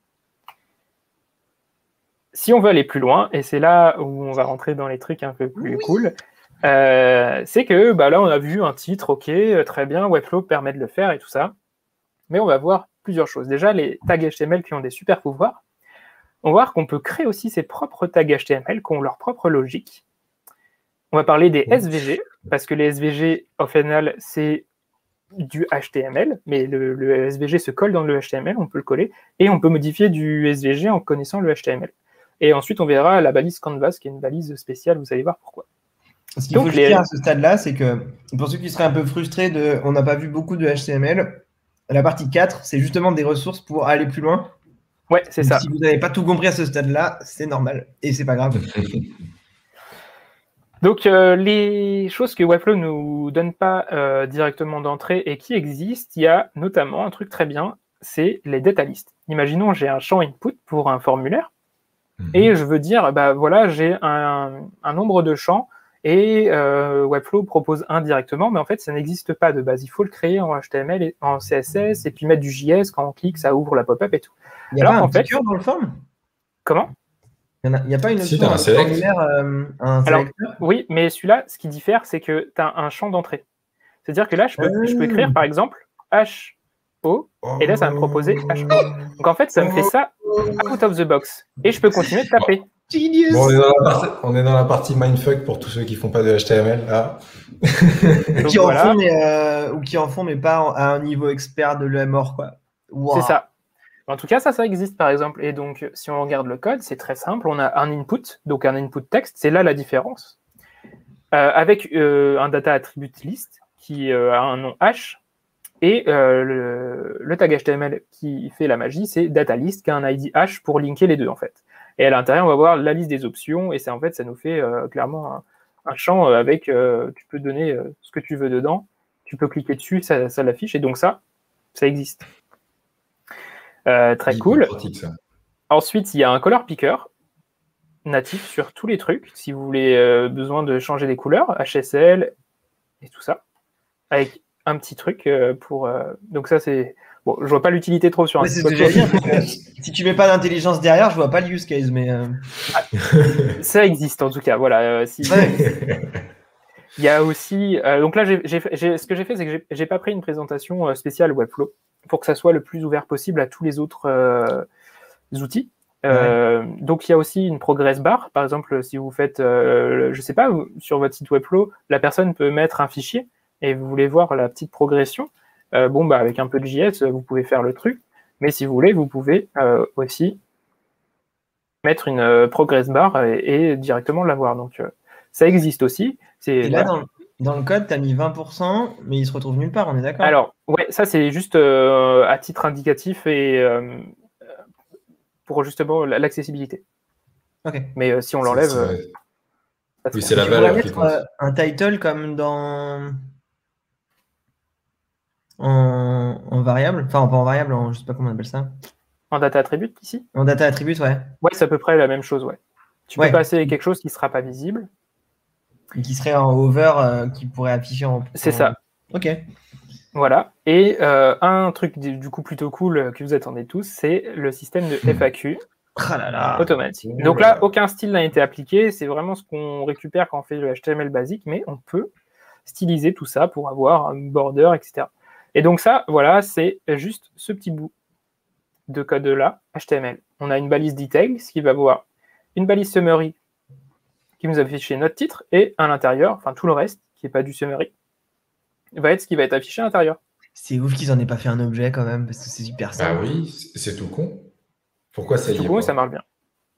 Speaker 3: Si on veut aller plus loin, et c'est là où on va rentrer dans les trucs un peu plus cool, c'est que là on a vu un titre, ok, très bien, Webflow permet de le faire et tout ça, mais on va voir plusieurs choses. Déjà, les tags HTML qui ont des super pouvoirs, on va voir qu'on peut créer aussi ses propres tags HTML qui ont leur propre logique. On va parler des SVG, parce que les SVG, au final, c'est du HTML, mais le SVG se colle dans le HTML, on peut le coller, et on peut modifier du SVG en connaissant le HTML. Et ensuite, on verra la balise Canvas, qui est une balise spéciale, vous allez voir pourquoi.
Speaker 1: Ce qu'il faut dire à ce stade-là, c'est que pour ceux qui seraient un peu frustrés on n'a pas vu beaucoup de HTML, la partie 4, c'est justement des ressources pour aller plus loin.
Speaker 3: Ouais, c'est ça.
Speaker 1: Si vous n'avez pas tout compris à ce stade-là, c'est normal et c'est pas grave.
Speaker 3: Donc, les choses que Webflow ne nous donne pas directement d'entrée et qui existent, il y a notamment un truc très bien, c'est les data lists. Imaginons, j'ai un champ input pour un formulaire et je veux dire, voilà, j'ai un nombre de champs et Webflow propose un directement, mais en fait, ça n'existe pas de base. Il faut le créer en HTML et en CSS et puis mettre du JS. Quand on clique, ça ouvre la pop-up et tout.
Speaker 1: Il n'y a pas un piqueur dans le form ?
Speaker 3: Comment ?
Speaker 1: Il n'y a pas une option
Speaker 2: dans un
Speaker 1: formulaire, un
Speaker 3: Alors,
Speaker 1: sélecteur ?
Speaker 3: oui, mais celui-là, ce qui diffère, c'est que tu as un champ d'entrée. C'est-à-dire que là, je peux écrire, par exemple, HO, et là, ça va me proposer HO. Donc, en fait, ça me fait ça out of the box. Et je peux continuer de taper.
Speaker 2: Bon, on est dans la partie mindfuck pour tous ceux qui ne font pas de HTML. Là.
Speaker 1: Qui en font, mais pas à un niveau expert de l'EMOR, quoi. Wow.
Speaker 3: C'est ça. En tout cas, ça existe par exemple. Et donc, si on regarde le code, c'est très simple. On a un input, donc un input texte, c'est là la différence, avec un data attribute list qui a un nom hash, et le tag HTML qui fait la magie, c'est data list qui a un ID hash pour linker les deux en fait. Et à l'intérieur, on va voir la liste des options, et ça nous fait clairement un champ avec, tu peux donner ce que tu veux dedans, tu peux cliquer dessus, ça l'affiche, et donc ça existe. Très cool.
Speaker 2: Pratique, ça.
Speaker 3: Ensuite, il y a un color picker natif sur tous les trucs, si vous voulez besoin de changer les couleurs, HSL et tout ça, avec un petit truc pour... donc ça, c'est... Bon, je vois pas l'utilité trop sur un
Speaker 1: site web. C'est ce que j'allais dire. Si tu mets pas d'intelligence derrière, je vois pas le use case, mais...
Speaker 3: Ça existe, en tout cas, voilà. Il y a aussi... donc là, ce que j'ai fait, c'est que j'ai pas pris une présentation spéciale Webflow pour que ça soit le plus ouvert possible à tous les autres outils. Donc, il y a aussi une progress bar. Par exemple, si vous faites, je sais pas, sur votre site Webflow, la personne peut mettre un fichier et vous voulez voir la petite progression. Avec un peu de JS, vous pouvez faire le truc. Mais si vous voulez, vous pouvez aussi mettre une progress bar et directement l'avoir. Donc, ça existe aussi.
Speaker 1: Et là, dans le code, tu as mis 20%, mais il se retrouve nulle part, on est d'accord?
Speaker 3: Alors, ouais, ça, c'est juste à titre indicatif et pour justement l'accessibilité.
Speaker 1: Ok.
Speaker 3: Mais si on l'enlève...
Speaker 2: oui, c'est la valeur qui compte.
Speaker 1: Un title comme en variable, enfin pas en variable, je sais pas comment on appelle ça.
Speaker 3: En data attribute ici?
Speaker 1: En data attribute, ouais.
Speaker 3: Ouais, c'est à peu près la même chose, ouais. Tu peux passer quelque chose qui ne sera pas visible.
Speaker 1: Qui serait en hover, qui pourrait afficher en...
Speaker 3: C'est ça.
Speaker 1: Ok.
Speaker 3: Voilà. Et un truc du coup plutôt cool que vous attendez tous, c'est le système de FAQ automatique. Donc là, aucun style n'a été appliqué. C'est vraiment ce qu'on récupère quand on fait le HTML basique, mais on peut styliser tout ça pour avoir un border, etc. Et donc ça, voilà, c'est juste ce petit bout de code-là, HTML. On a une balise details qui va voir une balise summary qui nous affiche notre titre, et à l'intérieur, enfin tout le reste, qui n'est pas du summary, va être ce qui va être affiché à l'intérieur.
Speaker 1: C'est ouf qu'ils n'en aient pas fait un objet quand même, parce que c'est super simple.
Speaker 2: Ah oui, c'est tout con. Pourquoi ça y est
Speaker 3: tout con et ça marche bien.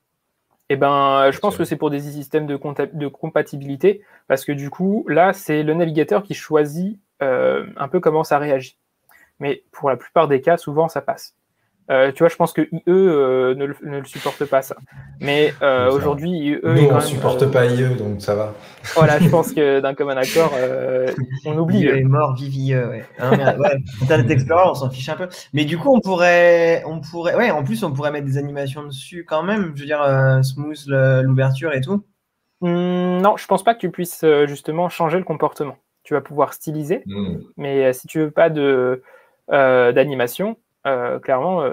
Speaker 3: Eh ben, je pense que c'est pour des systèmes de compatibilité, parce que du coup, là, c'est le navigateur qui choisit un peu comment ça réagit. Mais pour la plupart des cas, souvent, ça passe. Tu vois, je pense que IE ne le supporte pas, ça. Mais aujourd'hui, IE...
Speaker 2: Nous, on ne supporte pas IE, donc ça va.
Speaker 3: Voilà, je pense que d'un commun accord, on oublie.
Speaker 1: IE est mort, vive IE, ouais. Internet Explorer, on s'en fiche un peu. Mais du coup, on pourrait... Ouais, en plus, on pourrait mettre des animations dessus quand même. Je veux dire, smooth l'ouverture et tout.
Speaker 3: Non, je pense pas que tu puisses justement changer le comportement. Tu vas pouvoir styliser, mais si tu veux pas d'animation, clairement,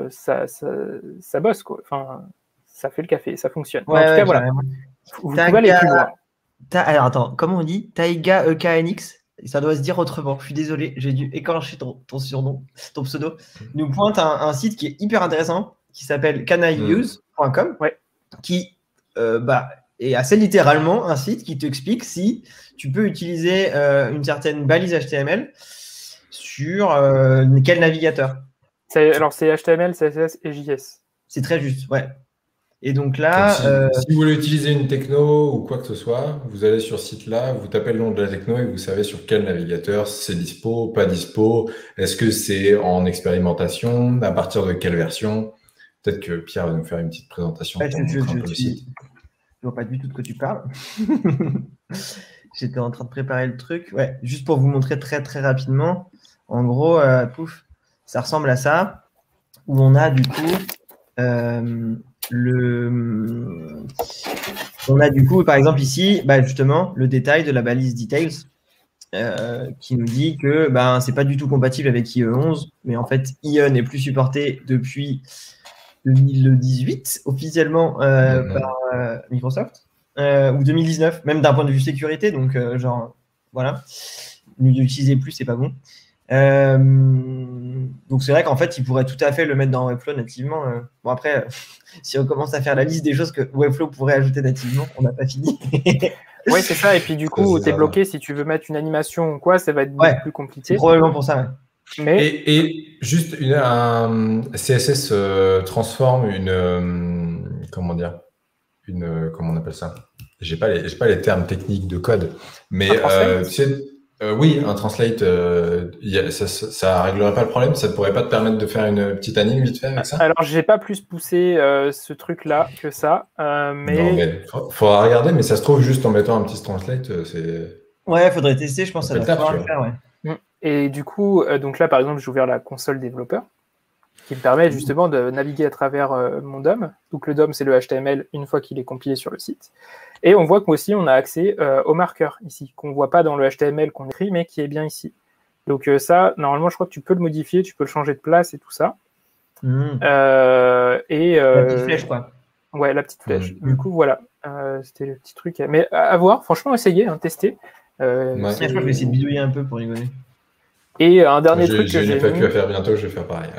Speaker 3: ça bosse, quoi. Enfin, ça fait le café, ça fonctionne.
Speaker 1: Ouais,
Speaker 3: en tout cas, voilà. Vous pouvez aller plus loin.
Speaker 1: Alors, attends, comment on dit? Taiga EKNX, ça doit se dire autrement. Je suis désolé, j'ai dû écorcher ton surnom, ton pseudo. Il nous pointe un site qui est hyper intéressant, qui s'appelle canIuse.com, qui est assez littéralement un site qui t'explique si tu peux utiliser une certaine balise HTML sur quel navigateur.
Speaker 3: Alors, c'est HTML, CSS et JS.
Speaker 1: C'est très juste, ouais. Et donc là...
Speaker 2: Si vous voulez utiliser une techno ou quoi que ce soit, vous allez sur ce site-là, vous tapez le nom de la techno et vous savez sur quel navigateur c'est dispo, pas dispo, est-ce que c'est en expérimentation, à partir de quelle version. Peut-être que Pierre va nous faire une petite présentation.
Speaker 1: Je vois pas du tout de quoi tu parles. J'étais en train de préparer le truc. Ouais, juste pour vous montrer très très rapidement. En gros, ça ressemble à ça, où on a du coup on a du coup, par exemple ici, justement, le détail de la balise details qui nous dit que c'est pas du tout compatible avec IE 11, mais en fait, IE n'est plus supporté depuis 2018 officiellement par Microsoft, ou 2019, même d'un point de vue sécurité, donc voilà, ne l'utilisez plus, c'est pas bon. Donc c'est vrai qu'en fait, il pourrait tout à fait le mettre dans Webflow nativement. Bon après, si on commence à faire la liste des choses que Webflow pourrait ajouter nativement, on n'a pas fini.
Speaker 3: Oui, c'est ça. Et puis du coup, tu es bloqué. Si tu veux mettre une animation ou quoi, ça va être beaucoup plus compliqué.
Speaker 1: Probablement pour ça, ouais.
Speaker 3: Mais
Speaker 2: Et juste un CSS transforme comment dire, comment on appelle ça? J'ai pas les termes techniques de code, mais
Speaker 3: un translate.
Speaker 2: tu sais, oui, un translate, ça réglerait pas le problème. Ça pourrait pas te permettre de faire une petite anime vite fait avec ça?
Speaker 3: Alors, j'ai pas plus poussé ce truc-là que ça, mais...
Speaker 2: Non, mais faudra regarder, mais ça se trouve juste en mettant un petit translate, c'est.
Speaker 1: Ouais, faudrait tester, je pense que ça
Speaker 2: Ça
Speaker 1: doit
Speaker 2: fait le taf,
Speaker 1: pouvoir le
Speaker 2: tu
Speaker 1: faire, ouais.
Speaker 3: Et du coup, donc là, par exemple, j'ai ouvert la console développeur, qui me permet justement de naviguer à travers mon DOM. Donc le DOM, c'est le HTML une fois qu'il est compilé sur le site. Et on voit qu'aussi, on a accès au marqueur ici, qu'on ne voit pas dans le HTML qu'on écrit, mais qui est bien ici. Donc ça, normalement, je crois que tu peux le modifier, tu peux le changer de place et tout ça.
Speaker 1: La petite flèche, quoi.
Speaker 3: Ouais, la petite flèche. Du coup, voilà. C'était le petit truc. Mais à voir, franchement, essayez, testez.
Speaker 1: Je crois que je vais essayer de bidouiller un peu pour rigoler.
Speaker 3: Et un dernier truc que j'ai
Speaker 2: pas pu à faire bientôt, je vais faire pareil.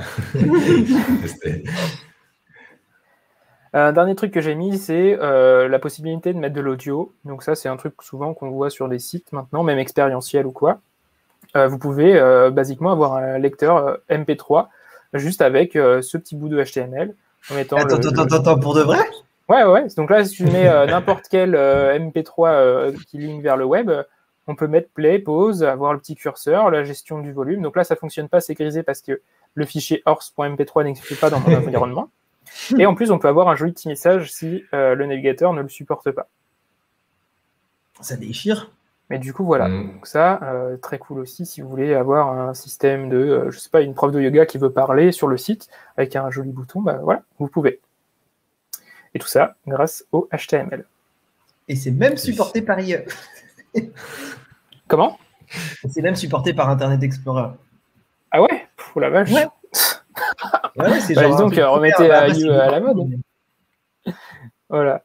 Speaker 3: Un dernier truc que j'ai mis, c'est la possibilité de mettre de l'audio. Donc ça, c'est un truc souvent qu'on voit sur des sites maintenant, même expérientiels ou quoi. Vous pouvez basiquement avoir un lecteur MP3 juste avec ce petit bout de HTML. En mettant
Speaker 1: Attends, pour de vrai?
Speaker 3: Ouais. Donc là, si tu mets n'importe quel MP3 qui ligne vers le web, on peut mettre play, pause, avoir le petit curseur, la gestion du volume. Donc là, ça ne fonctionne pas, c'est grisé parce que le fichier horse.mp3 n'existe pas dans mon environnement. Et en plus, on peut avoir un joli petit message si le navigateur ne le supporte pas.
Speaker 1: Ça déchire.
Speaker 3: Mais du coup, voilà. Donc ça, très cool aussi, si vous voulez avoir un système de, je sais pas, une prof de yoga qui veut parler sur le site avec un joli bouton, bah voilà, vous pouvez. Et tout ça grâce au HTML.
Speaker 1: Et c'est même supporté par IE.
Speaker 3: Comment?
Speaker 1: C'est même supporté par Internet Explorer.
Speaker 3: Ah ouais? Pff, la vache.
Speaker 1: Ouais. Ouais, c'est genre.
Speaker 3: Donc, remettez IE à la mode. Voilà.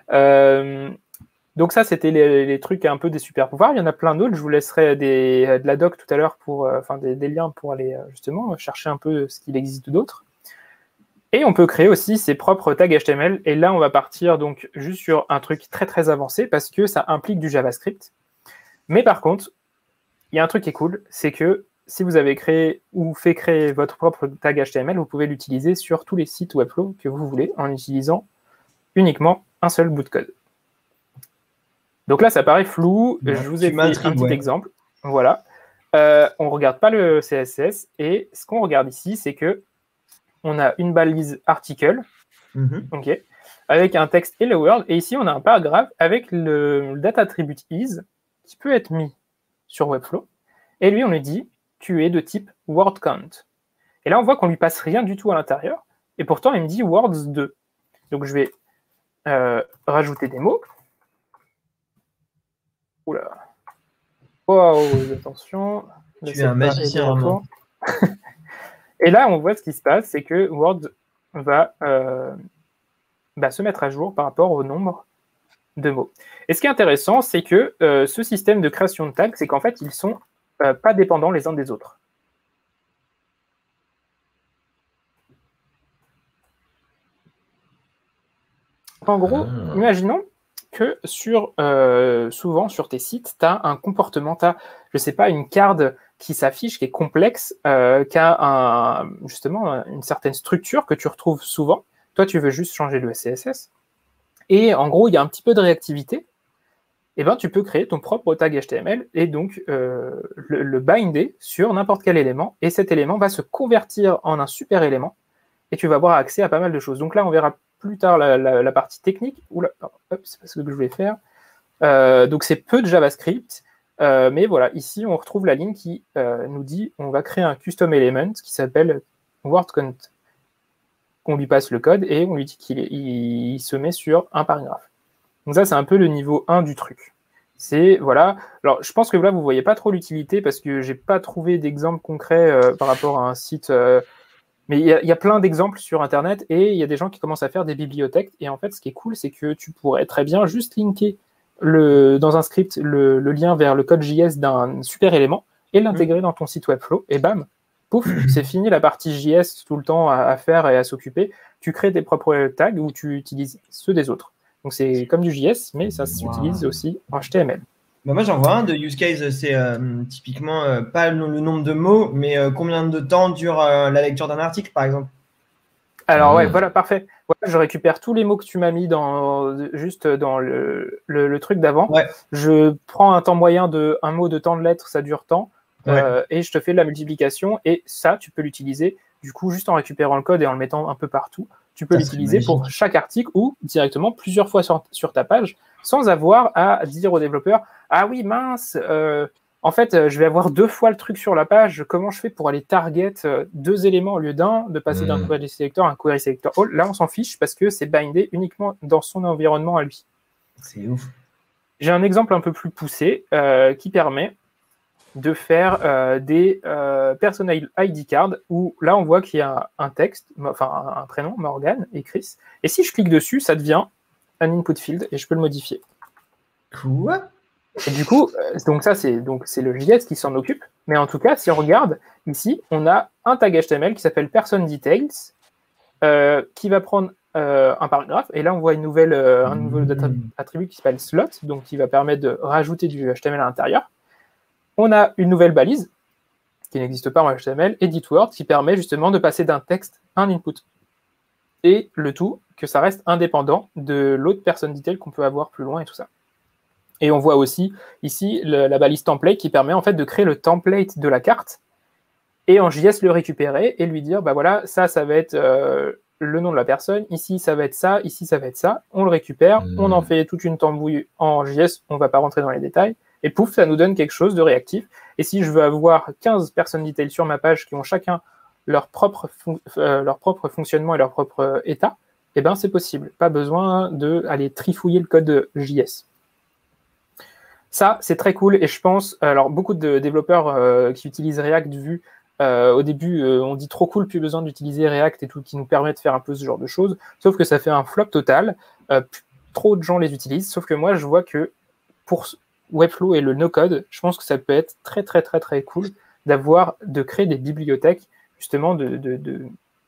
Speaker 3: Donc ça, c'était les trucs un peu des super pouvoirs. Il y en a plein d'autres. Je vous laisserai de la doc tout à l'heure pour, des liens pour aller justement chercher un peu ce qu'il existe d'autres. Et on peut créer aussi ses propres tags HTML. Et là, on va partir donc juste sur un truc très très avancé parce que ça implique du JavaScript. Mais par contre, il y a un truc qui est cool, c'est que si vous avez créé ou fait créer votre propre tag HTML, vous pouvez l'utiliser sur tous les sites Webflow que vous voulez en utilisant uniquement un seul bout de code. Donc là, ça paraît flou.
Speaker 1: Ouais,
Speaker 3: je vous ai fait un petit exemple. Voilà. On ne regarde pas le CSS et ce qu'on regarde ici, c'est que on a une balise article, okay, avec un texte hello world, et ici, on a un paragraphe avec le data attribute is qui peut être mis sur Webflow. Et lui, on lui dit, tu es de type word count. Et là, on voit qu'on ne lui passe rien du tout à l'intérieur. Et pourtant, il me dit words 2. Donc, je vais rajouter des mots. Oula. Wow, attention.
Speaker 1: Tu es un magicien roman.
Speaker 3: Et là, on voit ce qui se passe, c'est que Word va se mettre à jour par rapport au nombre de mots. Et ce qui est intéressant, c'est que ce système de création de tags, c'est qu'en fait, ils sont pas dépendants les uns des autres. En gros, imaginons que souvent sur tes sites, tu as un comportement, tu as, je sais pas, une carte qui s'affiche, qui est complexe, qui a justement une certaine structure que tu retrouves souvent. Toi, tu veux juste changer le CSS. Et en gros, il y a un petit peu de réactivité. Et ben, tu peux créer ton propre tag HTML et donc le binder sur n'importe quel élément. Et cet élément va se convertir en un super élément. Et tu vas avoir accès à pas mal de choses. Donc là, on verra plus tard la partie technique. Oula, c'est pas ce que je voulais faire. Donc c'est peu de JavaScript. Mais voilà, ici, on retrouve la ligne qui nous dit on va créer un custom element qui s'appelle word count. On lui passe le code et on lui dit qu'il se met sur un paragraphe. Donc ça, c'est un peu le niveau 1 du truc. C'est, voilà. Alors, je pense que là, vous ne voyez pas trop l'utilité parce que je n'ai pas trouvé d'exemple concret par rapport à un site. Mais il y a plein d'exemples sur Internet et il y a des gens qui commencent à faire des bibliothèques. Et en fait, ce qui est cool, c'est que tu pourrais très bien juste linker dans un script le lien vers le code JS d'un super élément et l'intégrer dans ton site Webflow. Et bam, pouf, c'est fini la partie JS tout le temps à faire et à s'occuper. Tu crées tes propres tags ou tu utilises ceux des autres. Donc c'est comme du JS, mais ça s'utilise aussi en HTML.
Speaker 1: Bah, moi, j'en vois un de use case, c'est typiquement pas le nombre de mots, mais combien de temps dure la lecture d'un article, par exemple.
Speaker 3: Alors ouais, voilà, parfait. Voilà, je récupère tous les mots que tu m'as mis juste dans le truc d'avant.
Speaker 1: Ouais.
Speaker 3: Je prends un temps moyen de un mot de temps de lettres, ça dure tant,
Speaker 1: Ouais.
Speaker 3: et je te fais la multiplication, et ça, tu peux l'utiliser, du coup, juste en récupérant le code et en le mettant un peu partout. Tu peux
Speaker 1: Ça serait
Speaker 3: l'utiliser pour
Speaker 1: magique.
Speaker 3: chaque article ou directement plusieurs fois sur ta page, sans avoir à dire au développeur « Ah oui, mince, en fait, je vais avoir 2 fois le truc sur la page. Comment je fais pour aller target 2 éléments au lieu d'un, de passer d'un query selector à un query selector all ?» Là, on s'en fiche parce que c'est bindé uniquement dans son environnement à lui.
Speaker 1: C'est ouf.
Speaker 3: J'ai un exemple un peu plus poussé qui permet de faire des personal ID cards où là, on voit qu'il y a un texte, enfin un prénom, Morgan et Chris. Et si je clique dessus, ça devient un input field et je peux le modifier.
Speaker 1: Quoi?
Speaker 3: Et du coup, donc ça, c'est le JS qui s'en occupe. Mais en tout cas, si on regarde, ici, on a un tag HTML qui s'appelle person details, qui va prendre un paragraphe. Et là, on voit un nouvel attribut qui s'appelle slot, donc qui va permettre de rajouter du HTML à l'intérieur. On a une nouvelle balise, qui n'existe pas en HTML, edit word, qui permet justement de passer d'un texte à un input. Et le tout, que ça reste indépendant de l'autre person detail qu'on peut avoir plus loin et tout ça. Et on voit aussi ici la balise template qui permet en fait de créer le template de la carte et en JS le récupérer et lui dire bah voilà, ça va être le nom de la personne, ici ça va être ça, ici ça va être ça. On le récupère, on en fait toute une tambouille en JS, on ne va pas rentrer dans les détails, et pouf, ça nous donne quelque chose de réactif. Et si je veux avoir 15 personnes detail sur ma page qui ont chacun leur propre fonctionnement et leur propre état, eh ben c'est possible. Pas besoin d'aller trifouiller le code JS. Ça, c'est très cool et je pense, alors beaucoup de développeurs qui utilisent React Vue, au début, on dit trop cool, plus besoin d'utiliser React et tout, qui nous permet de faire un peu ce genre de choses, sauf que ça fait un flop total, trop de gens les utilisent, sauf que moi, je vois que pour Webflow et le no-code, je pense que ça peut être très, très, très, très cool de créer des bibliothèques, justement, de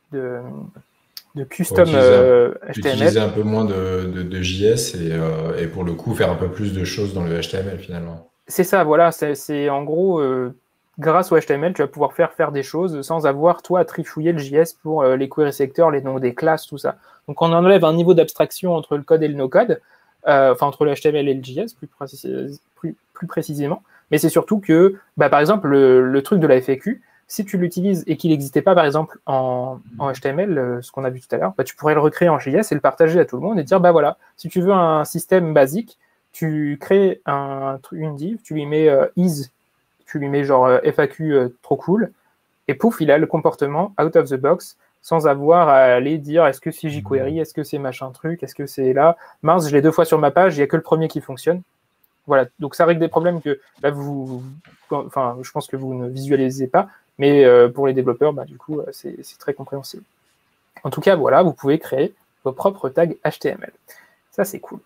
Speaker 3: custom HTML.
Speaker 2: Utiliser un peu moins de JS et pour le coup faire un peu plus de choses dans le HTML finalement.
Speaker 3: C'est ça, voilà, c'est en gros, grâce au HTML, tu vas pouvoir faire des choses sans avoir, toi, à trifouiller le JS pour les query sectors, les noms des classes, tout ça. Donc on enlève un niveau d'abstraction entre le code et le no-code, enfin entre le HTML et le JS, plus précisément, mais c'est surtout que, bah, par exemple, le truc de la FAQ, si tu l'utilises et qu'il n'existait pas, par exemple, en HTML, ce qu'on a vu tout à l'heure, bah, tu pourrais le recréer en JS et le partager à tout le monde et dire, bah voilà, si tu veux un système basique, tu crées une div, tu lui mets is, tu lui mets genre FAQ trop cool, et pouf, il a le comportement out of the box, sans avoir à aller dire est-ce que c'est jQuery, est-ce que c'est machin truc, est-ce que c'est là, mince, je l'ai 2 fois sur ma page, il n'y a que le premier qui fonctionne. Voilà, donc ça règle des problèmes que là, je pense que vous ne visualisez pas, mais pour les développeurs, bah, du coup, c'est très compréhensible. En tout cas, voilà, vous pouvez créer vos propres tags HTML. Ça, c'est cool.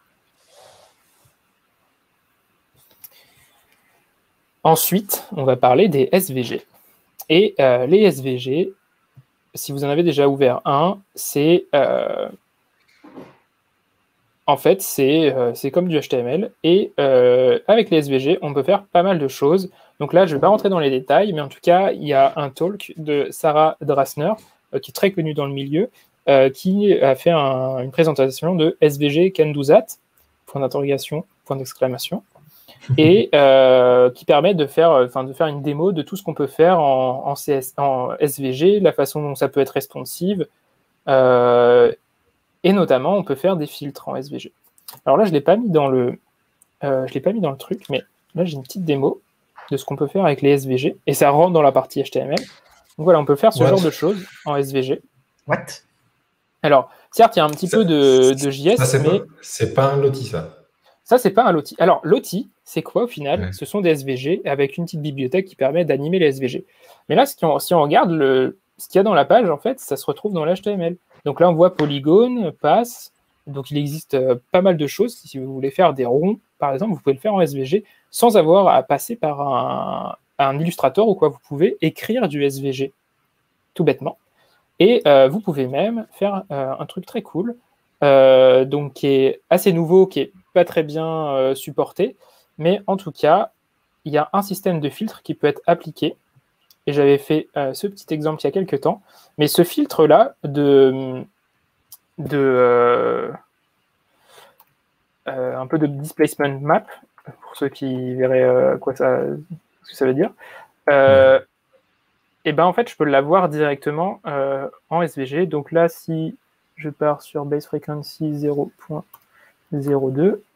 Speaker 3: Ensuite, on va parler des SVG. Et les SVG, si vous en avez déjà ouvert un, c'est en fait, c'est comme du HTML. Et avec les SVG, on peut faire pas mal de choses. Donc là, je ne vais pas rentrer dans les détails, mais en tout cas, il y a un talk de Sarah Drasner, qui est très connue dans le milieu, qui a fait une présentation de SVG Can Do That, point d'interrogation, point d'exclamation, et qui permet de faire une démo de tout ce qu'on peut faire en SVG, la façon dont ça peut être responsive, et notamment, on peut faire des filtres en SVG. Alors là, je ne l'ai pas mis dans le truc, mais là, j'ai une petite démo de ce qu'on peut faire avec les SVG, et ça rentre dans la partie HTML. Donc voilà, on peut faire ce genre de choses en SVG.
Speaker 1: What?
Speaker 3: Alors, certes, il y a un petit peu de JS, mais...
Speaker 2: C'est pas un Lottie, ça.
Speaker 3: Ça, c'est pas un Lottie. Alors, Lottie, c'est quoi au final? Ouais. Ce sont des SVG avec une petite bibliothèque qui permet d'animer les SVG. Mais là, si on regarde ce qu'il y a dans la page, en fait, ça se retrouve dans l'HTML. Donc là, on voit polygone, passe. Donc, il existe pas mal de choses. Si vous voulez faire des ronds, par exemple, vous pouvez le faire en SVG sans avoir à passer par un illustrateur ou quoi. Vous pouvez écrire du SVG, tout bêtement. Et vous pouvez même faire un truc très cool, donc qui est assez nouveau, qui est pas très bien supporté, mais en tout cas, il y a un système de filtre qui peut être appliqué. Et j'avais fait ce petit exemple il y a quelques temps. Mais ce filtre-là un peu de displacement map, pour ceux qui verraient ce que ça veut dire, et ben en fait, je peux l'avoir directement en SVG. Donc là, si je pars sur base frequency 0.02,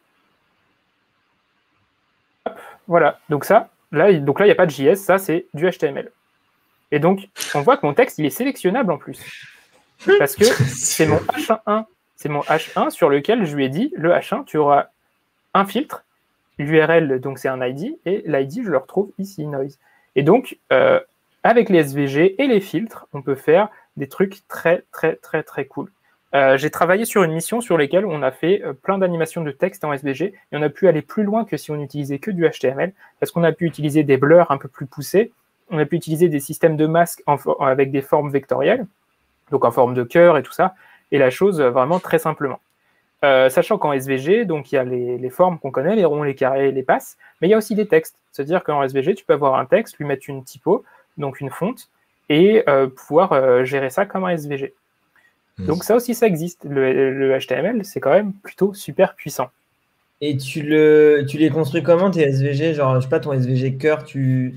Speaker 3: voilà. Donc là, il n'y a pas de JS, ça c'est du HTML. Et donc, on voit que mon texte, il est sélectionnable en plus. Parce que c'est mon H1. C'est mon H1 sur lequel je lui ai dit, le H1, tu auras un filtre, l'URL, donc c'est un ID, et l'ID, je le retrouve ici, noise. Et donc, avec les SVG et les filtres, on peut faire des trucs très, très, très, très cool. J'ai travaillé sur une mission sur laquelle on a fait plein d'animations de texte en SVG, et on a pu aller plus loin que si on utilisait que du HTML, parce qu'on a pu utiliser des blurs un peu plus poussés, on a pu utiliser des systèmes de masques avec des formes vectorielles, donc en forme de cœur et tout ça, et la chose vraiment très simplement. Sachant qu'en SVG, donc il y a les formes qu'on connaît, les ronds, les carrés, les passes, mais il y a aussi des textes. C'est-à-dire qu'en SVG, tu peux avoir un texte, lui mettre une typo, donc une fonte, et pouvoir gérer ça comme un SVG. Donc ça aussi, ça existe. Le HTML, c'est quand même plutôt super puissant.
Speaker 1: Et tu les construis comment, tes SVG? Genre, je sais pas, ton SVG cœur, tu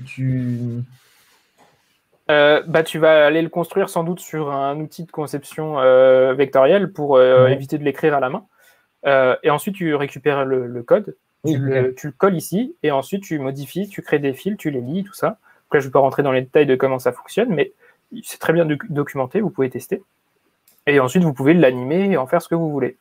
Speaker 3: vas aller le construire sans doute sur un outil de conception vectorielle pour éviter de l'écrire à la main. Et ensuite, tu récupères le code, tu le colles ici, et ensuite, tu modifies, tu crées des fils, tu les lis, tout ça. Donc là, je ne vais pas rentrer dans les détails de comment ça fonctionne, mais c'est très bien documenté, vous pouvez tester. Et ensuite, vous pouvez l'animer et en faire ce que vous voulez.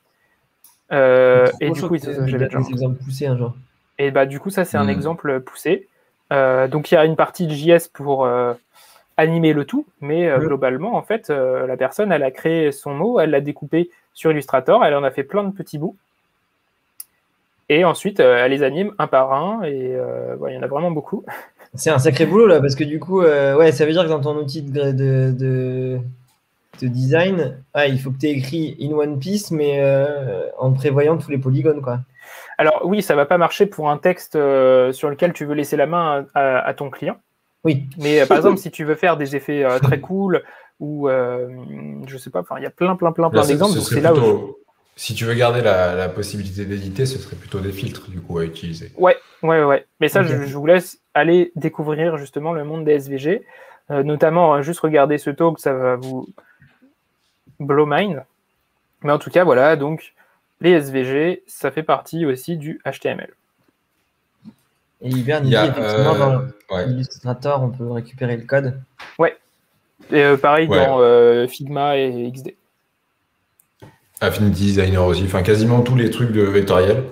Speaker 3: Et du coup,
Speaker 1: j'avais des exemples poussés un jour.
Speaker 3: Et du coup, ça, c'est un exemple poussé. Donc, il y a une partie de JS pour animer le tout, mais globalement, en fait, la personne, elle a créé son mot, elle l'a découpé sur Illustrator, elle en a fait plein de petits bouts. Et ensuite, elle les anime un par un, et il y en a vraiment beaucoup.
Speaker 1: C'est un sacré boulot, là, parce que du coup, ça veut dire que dans ton outil de design, il faut que tu aies écrit in one piece, mais en prévoyant tous les polygones, quoi.
Speaker 3: Alors oui, ça ne va pas marcher pour un texte sur lequel tu veux laisser la main à ton client.
Speaker 1: Oui.
Speaker 3: Mais par exemple, si tu veux faire des effets très cool, ou je sais pas, il y a plein d'exemples. Donc c'est là où
Speaker 2: si tu veux garder la possibilité d'éditer, ce serait plutôt des filtres du coup à utiliser.
Speaker 3: Ouais. Mais ça, je vous laisse aller découvrir justement le monde des SVG, notamment juste regarder ce talk, ça va vous blow mind. Mais en tout cas, voilà, donc les SVG, ça fait partie aussi du HTML.
Speaker 1: Et Hubert nous dit effectivement dans Illustrator, on peut récupérer le code.
Speaker 3: Ouais. Et pareil dans Figma et XD.
Speaker 2: Affinity Designer aussi. Enfin, quasiment tous les trucs de vectoriel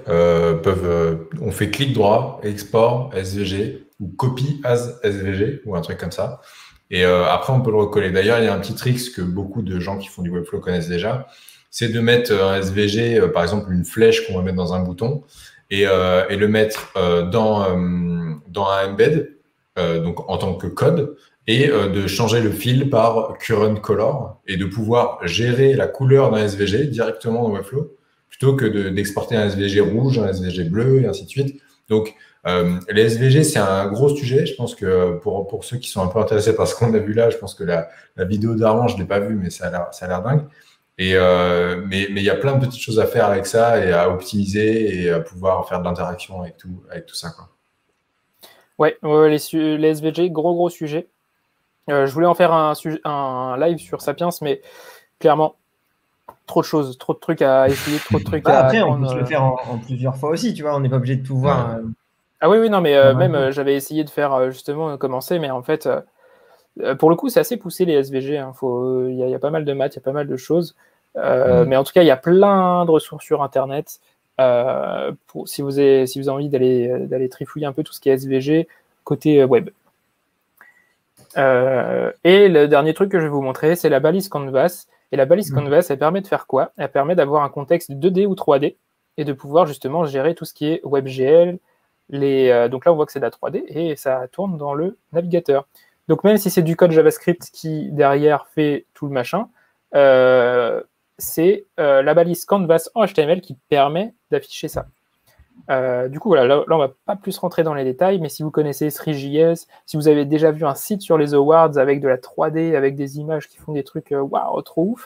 Speaker 2: on fait clic droit, export, SVG, ou copy as SVG, ou un truc comme ça. Et après, on peut le recoller. D'ailleurs, il y a un petit trick que beaucoup de gens qui font du Webflow connaissent déjà. C'est de mettre un SVG, par exemple, une flèche qu'on va mettre dans un bouton, et le mettre dans un embed, donc en tant que code, et de changer le fil par current color et de pouvoir gérer la couleur d'un SVG directement dans Webflow plutôt que d'exporter un SVG rouge, un SVG bleu et ainsi de suite. Donc, les SVG, c'est un gros sujet. Je pense que pour ceux qui sont un peu intéressés par ce qu'on a vu là, je pense que la vidéo d'Armand, je ne l'ai pas vue, mais ça a l'air dingue. Et, mais il y a plein de petites choses à faire avec ça et à optimiser et à pouvoir faire de l'interaction avec tout ça, quoi.
Speaker 3: Ouais, les SVG, gros sujet. Je voulais en faire un live sur Sapiens, mais clairement, trop de choses, trop de trucs à essayer, trop de trucs à
Speaker 1: après,
Speaker 3: apprendre.
Speaker 1: On peut se le faire en plusieurs fois aussi, tu vois, on n'est pas obligé de tout voir.
Speaker 3: Ah oui, non, mais j'avais essayé de faire justement commencer, mais en fait, pour le coup, c'est assez poussé les SVG. Il y a pas mal de maths, il y a pas mal de choses. Mais en tout cas, il y a plein de ressources sur Internet. Si vous avez envie d'aller trifouiller un peu tout ce qui est SVG côté web. Et le dernier truc que je vais vous montrer, c'est la balise Canvas. Et la balise Canvas, elle permet de faire quoi? Elle permet d'avoir un contexte 2D ou 3D et de pouvoir justement gérer tout ce qui est WebGL. Donc là, on voit que c'est de la 3D et ça tourne dans le navigateur. Donc même si c'est du code JavaScript qui, derrière, fait tout le machin, c'est la balise Canvas en HTML qui permet d'afficher ça. Du coup, voilà, là, on va pas plus rentrer dans les détails, mais si vous connaissez Three.js, si vous avez déjà vu un site sur les awards avec de la 3D, avec des images qui font des trucs waouh, trop ouf,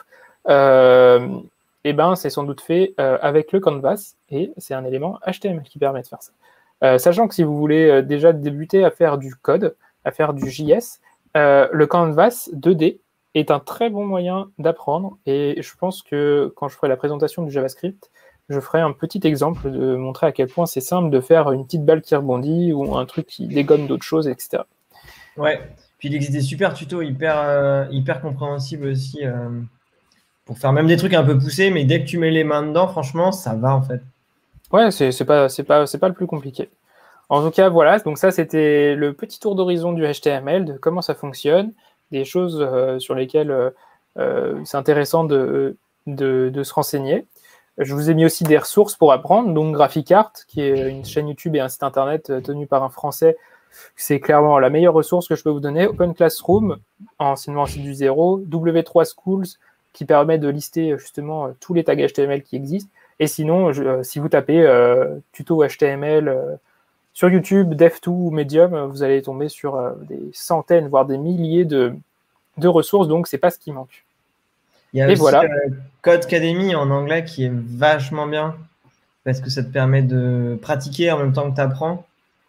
Speaker 3: et ben c'est sans doute fait avec le Canvas, et c'est un élément HTML qui permet de faire ça. Sachant que si vous voulez déjà débuter à faire du code, à faire du JS, le Canvas 2D est un très bon moyen d'apprendre, et je pense que quand je ferai la présentation du JavaScript, je ferai un petit exemple de montrer à quel point c'est simple de faire une petite balle qui rebondit ou un truc qui dégomme d'autres choses, etc.
Speaker 1: Ouais, puis il existe des super tutos hyper compréhensibles aussi pour faire même des trucs un peu poussés, mais dès que tu mets les mains dedans, franchement, ça va en fait.
Speaker 3: Ouais, c'est pas le plus compliqué. En tout cas, voilà, donc ça c'était le petit tour d'horizon du HTML, de comment ça fonctionne, des choses sur lesquelles c'est intéressant de se renseigner. Je vous ai mis aussi des ressources pour apprendre, donc GraphiCart, qui est une chaîne YouTube et un site internet tenu par un Français. C'est clairement la meilleure ressource que je peux vous donner. Open Classroom, anciennement un site du zéro. W3 Schools, qui permet de lister justement tous les tags HTML qui existent. Et sinon, si vous tapez tuto HTML sur YouTube, Dev2 ou Medium, vous allez tomber sur des centaines, voire des milliers de ressources, donc c'est pas ce qui manque.
Speaker 1: Il y a aussi voilà. Codecademy en anglais qui est vachement bien parce que ça te permet de pratiquer en même temps que tu apprends.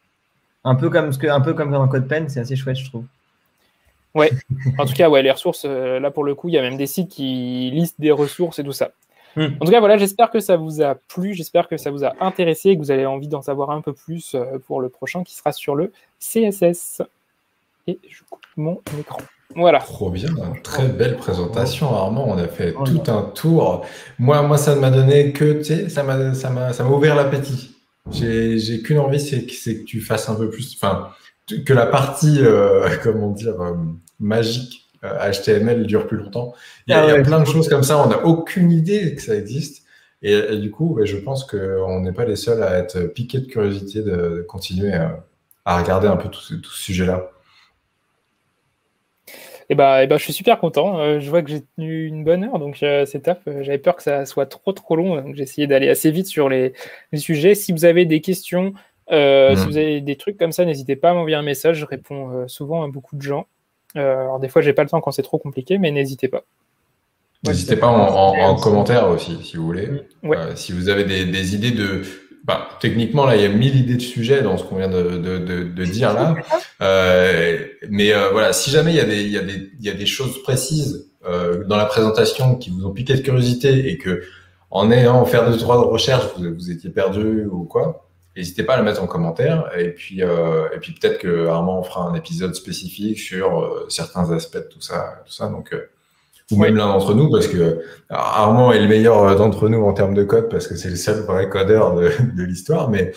Speaker 1: Un peu comme dans CodePen, c'est assez chouette, je trouve.
Speaker 3: Ouais, en tout cas, ouais, les ressources, là pour le coup, il y a même des sites qui listent des ressources et tout ça. En tout cas, voilà, j'espère que ça vous a plu, j'espère que ça vous a intéressé et que vous avez envie d'en savoir un peu plus pour le prochain qui sera sur le CSS. Et je coupe mon écran. Voilà.
Speaker 2: Trop bien, très belle présentation, Armand. On a fait tout un tour. Moi, ça ne m'a donné que, tu sais, ça m'a ouvert l'appétit. J'ai qu'une envie, c'est que tu fasses un peu plus, enfin, que la partie, comment dire, magique HTML dure plus longtemps. Il y a plein de choses comme ça. On n'a aucune idée que ça existe. Et du coup, je pense qu'on n'est pas les seuls à être piqués de curiosité de continuer à regarder un peu tout ce sujet-là.
Speaker 3: Et bah, je suis super content. Je vois que j'ai tenu une bonne heure, donc c'est top. J'avais peur que ça soit trop long, donc j'ai essayé d'aller assez vite sur les sujets. Si vous avez des questions, si vous avez des trucs comme ça, n'hésitez pas à m'envoyer un message. Je réponds souvent à beaucoup de gens. Alors des fois, j'ai pas le temps quand c'est trop compliqué, mais n'hésitez pas.
Speaker 2: N'hésitez pas en commentaire aussi, si vous voulez.
Speaker 3: Ouais.
Speaker 2: Si vous avez des idées de... techniquement, là, il y a 1000 idées de sujets dans ce qu'on vient de dire là. Mais voilà, si jamais il y a des choses précises dans la présentation qui vous ont piqué de curiosité et que en ayant fait 2-3 recherches, vous étiez perdu ou quoi, n'hésitez pas à la mettre en commentaire. Et puis peut-être que Armand fera un épisode spécifique sur certains aspects de tout ça. Donc, ou même l'un d'entre nous, parce que Armand est le meilleur d'entre nous en termes de code, parce que c'est le seul vrai codeur de l'histoire. Mais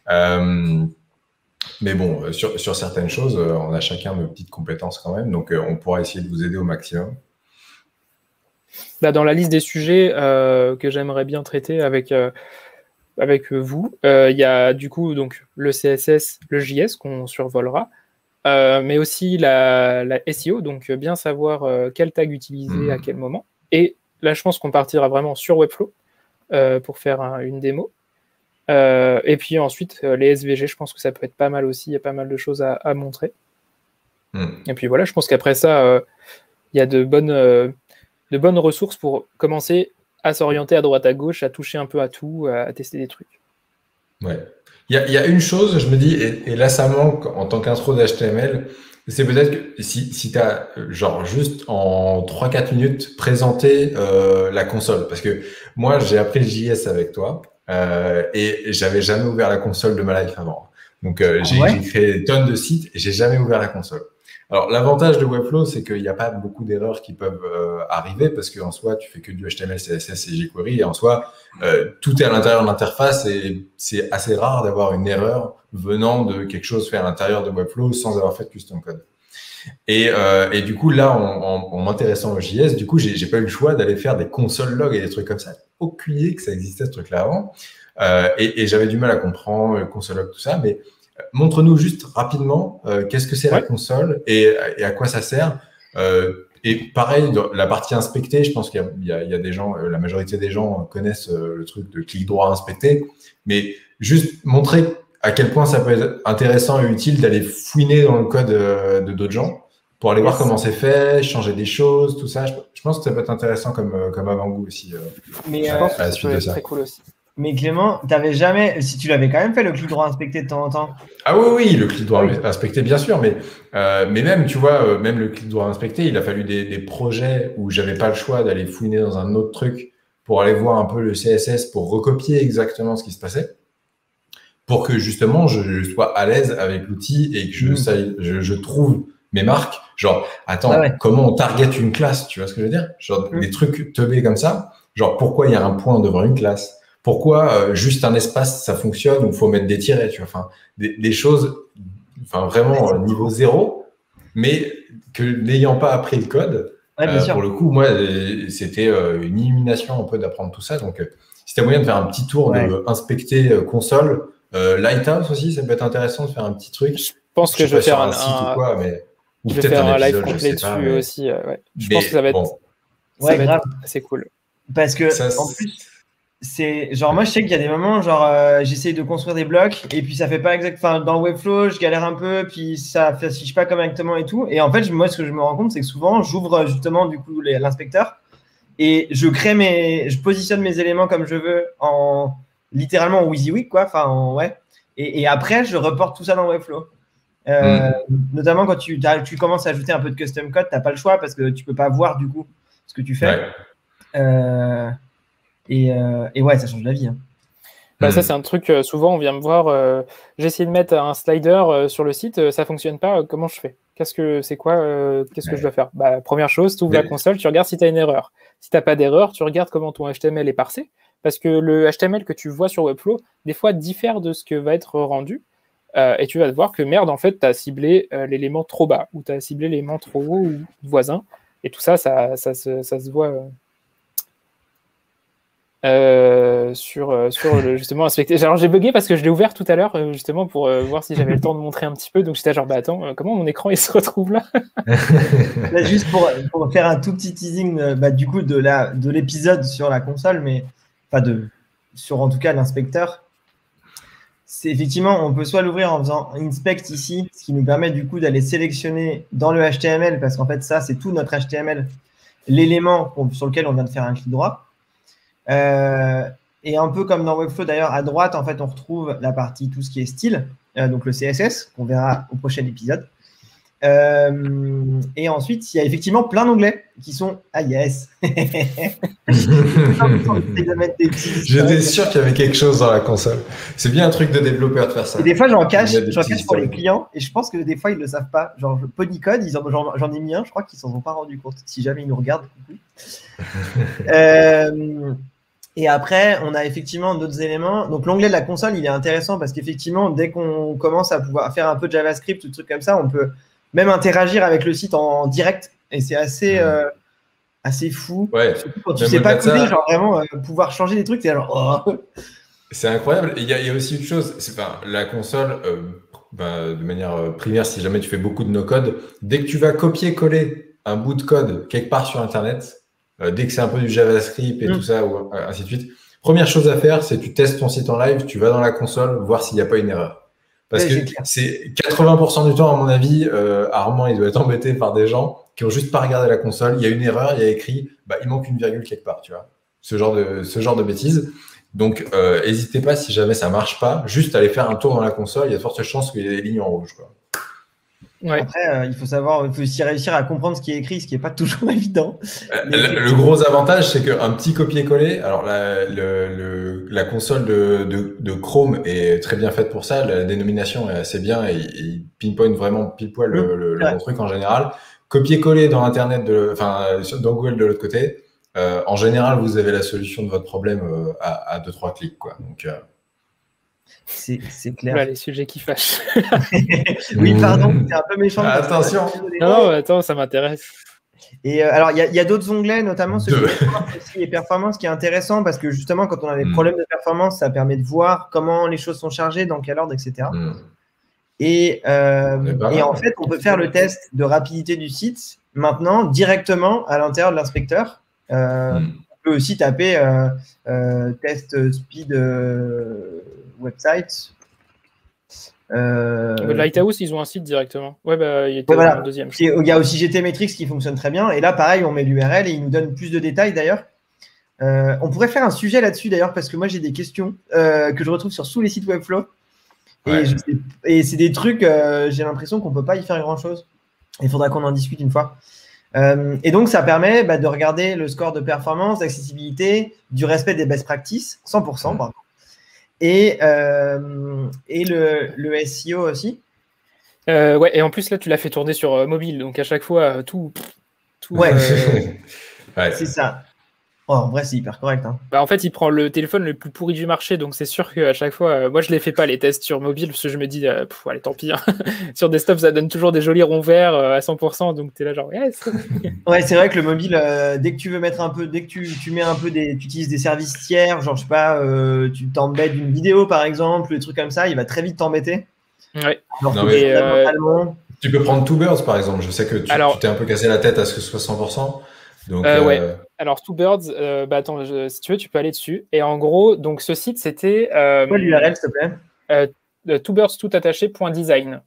Speaker 2: bon, sur certaines choses, on a chacun nos petites compétences quand même, donc on pourra essayer de vous aider au maximum.
Speaker 3: Dans la liste des sujets que j'aimerais bien traiter avec vous, il y a du coup donc le CSS, le JS qu'on survolera, mais aussi la SEO, donc bien savoir quel tag utiliser à quel moment. Et là, je pense qu'on partira vraiment sur Webflow pour faire une démo. Et puis ensuite, les SVG, je pense que ça peut être pas mal aussi. Il y a pas mal de choses à montrer. Et puis voilà, je pense qu'après ça, il y a de bonnes ressources pour commencer à s'orienter à droite à gauche, à toucher un peu à tout, à tester des trucs.
Speaker 2: Ouais. Il y a une chose, je me dis, et là ça manque en tant qu'intro d'HTML, c'est peut-être que si tu as genre juste en 3-4 minutes présenté la console. Parce que moi j'ai appris le JS avec toi et j'avais jamais ouvert la console de ma life avant. Donc j'ai créé des tonnes de sites et j'ai jamais ouvert la console. Alors l'avantage de Webflow, c'est qu'il n'y a pas beaucoup d'erreurs qui peuvent arriver parce qu'en soi tu fais que du HTML, CSS et jQuery et en soi tout est à l'intérieur de l'interface et c'est assez rare d'avoir une erreur venant de quelque chose fait à l'intérieur de Webflow sans avoir fait de custom code. Et du coup là en m'intéressant au JS, du coup j'ai pas eu le choix d'aller faire des console logs et des trucs comme ça. Aucune idée que ça existait ce truc là avant et j'avais du mal à comprendre le console log tout ça, mais montre-nous juste rapidement qu'est-ce que c'est la console et à quoi ça sert. Et pareil, dans la partie inspectée, je pense qu'il y a des gens, la majorité des gens connaissent le truc de clic droit inspecté, mais juste montrer à quel point ça peut être intéressant et utile d'aller fouiner dans le code de d'autres gens pour aller voir comment c'est fait, changer des choses, tout ça. Je pense que ça peut être intéressant comme avant-goût aussi.
Speaker 3: Mais je pense que ça peut être très cool aussi.
Speaker 1: Mais Clément, t'avais jamais, si tu l'avais quand même fait le clic droit inspecté de temps en temps.
Speaker 2: Ah oui, le clic droit inspecté, bien sûr, mais même, tu vois, même le clic droit inspecté, il a fallu des projets où j'avais pas le choix d'aller fouiner dans un autre truc pour aller voir un peu le CSS, pour recopier exactement ce qui se passait, pour que justement je sois à l'aise avec l'outil et que je trouve mes marques. Genre, attends, comment on target une classe, tu vois ce que je veux dire? Genre, des trucs teubés comme ça. Genre, pourquoi il y a un point devant une classe? Pourquoi juste un espace, ça fonctionne ou il faut mettre des tirets, tu vois, enfin, des choses vraiment niveau 0, mais que n'ayant pas appris le code, pour le coup, moi, c'était une illumination un peu d'apprendre tout ça. Donc, si tu as moyen de faire un petit tour d'inspecter console, Lighthouse aussi, ça peut être intéressant de faire un petit truc.
Speaker 3: Je pense que je vais faire
Speaker 2: ou
Speaker 3: je vais faire un live complet dessus aussi. Je pense que ça va être, assez cool.
Speaker 1: Parce que, en plus, c'est genre, moi, je sais qu'il y a des moments, genre, j'essaye de construire des blocs et puis ça fait pas exact. Enfin, dans Webflow, je galère un peu, puis ça s'affiche pas correctement et tout. Et en fait, moi, ce que je me rends compte, c'est que souvent, j'ouvre justement, du coup, l'inspecteur et je positionne mes éléments comme je veux littéralement en WYSIWYG, quoi. Enfin, et après, je reporte tout ça dans Webflow. Notamment quand tu commences à ajouter un peu de custom code, t'as pas le choix parce que tu peux pas voir du coup ce que tu fais. Et ça change la vie.
Speaker 3: Ça, c'est un truc, souvent on vient me voir, j'ai essayé de mettre un slider sur le site, ça fonctionne pas, comment je fais? Qu'est-ce que je dois faire? Première chose, tu ouvres la console, tu regardes si tu as une erreur. Si tu n'as pas d'erreur, tu regardes comment ton HTML est parsé, parce que le HTML que tu vois sur Webflow, des fois, diffère de ce que va être rendu, et tu vas te voir que merde, en fait, tu as ciblé l'élément trop bas, ou tu as ciblé l'élément trop haut ou voisin, et tout ça se voit sur justement inspecter. Alors j'ai bugué parce que je l'ai ouvert tout à l'heure justement pour voir si j'avais le temps de montrer un petit peu, donc j'étais genre attends, comment mon écran il se retrouve là?
Speaker 1: Là, juste pour faire un tout petit teasing du coup de l'épisode sur la console, mais sur en tout cas l'inspecteur, c'est effectivement on peut soit l'ouvrir en faisant inspect ici, ce qui nous permet du coup d'aller sélectionner dans le HTML, parce qu'en fait ça c'est tout notre HTML, l'élément sur lequel on vient de faire un clic droit. Et un peu comme dans Webflow d'ailleurs, à droite en fait on retrouve la partie tout ce qui est style, donc le CSS qu'on verra au prochain épisode, et ensuite il y a effectivement plein d'onglets qui sont yes.
Speaker 2: J'étais sûr qu'il y avait quelque chose dans la console. C'est bien un truc de développeur de faire ça.
Speaker 1: Et des fois j'en cache pour les clients, et je pense que des fois ils le savent pas, genre Ponycode, j'en ai mis un, je crois qu'ils s'en sont pas rendu compte. Si jamais ils nous regardent, et après, on a effectivement d'autres éléments. Donc, l'onglet de la console, il est intéressant parce qu'effectivement, dès qu'on commence à pouvoir faire un peu de JavaScript ou de trucs comme ça, on peut même interagir avec le site en direct. Et c'est assez fou. Surtout quand tu sais pas coder, genre vraiment pouvoir changer des trucs, c'est genre. Oh.
Speaker 2: C'est incroyable. Il y a aussi une chose, la console, de manière primaire, si jamais tu fais beaucoup de no-code, dès que tu vas copier-coller un bout de code quelque part sur Internet, dès que c'est un peu du JavaScript et tout ça, ou ainsi de suite, première chose à faire, c'est tu testes ton site en live, tu vas dans la console, voir s'il n'y a pas une erreur. Parce que c'est 80% du temps, à mon avis, Armand, il doit être embêté par des gens qui ont juste pas regardé la console. Il y a une erreur, il y a écrit, il manque une virgule quelque part, tu vois. Ce genre de bêtises. Donc, n'hésitez pas, si jamais ça marche pas, juste aller faire un tour dans la console. Il y a de fortes chances qu'il y ait des lignes en rouge, quoi.
Speaker 1: Après, il faut aussi réussir à comprendre ce qui est écrit, ce qui n'est pas toujours évident.
Speaker 2: Le gros avantage, c'est qu'un petit copier-coller, alors la console de Chrome est très bien faite pour ça, la dénomination est assez bien et il pinpoint vraiment pile poil le bon truc en général. Copier-coller dans Internet, dans Google de l'autre côté, en général, vous avez la solution de votre problème à 2-3 clics, quoi. Donc,
Speaker 1: c'est clair.
Speaker 3: Voilà, les sujets qui fâchent.
Speaker 1: Oui, pardon, c'est un peu méchant.
Speaker 2: Attention.
Speaker 3: Non, attends, ça m'intéresse.
Speaker 1: Et alors, il y a d'autres onglets, notamment celui les performances, qui est intéressant parce que justement, quand on a des problèmes de performance, ça permet de voir comment les choses sont chargées, dans quel ordre, etc. Et en fait, on peut faire le test de rapidité du site, maintenant directement à l'intérieur de l'inspecteur. On peut aussi taper test speed website.
Speaker 3: Lighthouse, ils ont un site directement. Ouais, il était
Speaker 1: voilà.
Speaker 3: en deuxième.
Speaker 1: Il y a aussi GT Metrics qui fonctionne très bien. Et là, pareil, on met l'URL et il nous donne plus de détails d'ailleurs. On pourrait faire un sujet là-dessus d'ailleurs, parce que moi j'ai des questions que je retrouve sur tous les sites Webflow. Ouais. Et c'est des trucs, j'ai l'impression qu'on ne peut pas y faire grand-chose. Il faudra qu'on en discute une fois. Et donc, ça permet de regarder le score de performance, d'accessibilité, du respect des best practices, 100%, pardon. Et le SEO aussi.
Speaker 3: Ouais, et en plus, là, tu l'as fait tourner sur mobile. Donc, à chaque fois, tout
Speaker 1: ouais, c'est ça. Oh, en vrai, c'est hyper correct. Hein.
Speaker 3: En fait, il prend le téléphone le plus pourri du marché, donc c'est sûr qu'à chaque fois, moi je les fais pas les tests sur mobile parce que je me dis, allez, tant pis. Hein. Sur desktop, ça donne toujours des jolis ronds verts à 100%, donc tu es là genre, yes.
Speaker 1: Ouais, c'est vrai que le mobile, dès que tu veux mettre un peu, dès que tu mets un peu tu utilises des services tiers, genre je sais pas, tu t'embêtes d'une vidéo par exemple, des trucs comme ça, il va très vite t'embêter.
Speaker 3: Ouais.
Speaker 1: Alors,
Speaker 2: tu peux prendre Two Birds par exemple. Je sais que tu t'es un peu cassé la tête à ce que ce soit 100%. Donc,
Speaker 3: ouais. Alors, Two Birds, attends, si tu veux, tu peux aller dessus. Et en gros, donc ce site, c'était.
Speaker 1: Quoi l'URL, s'il te
Speaker 3: plaît twobirds.design.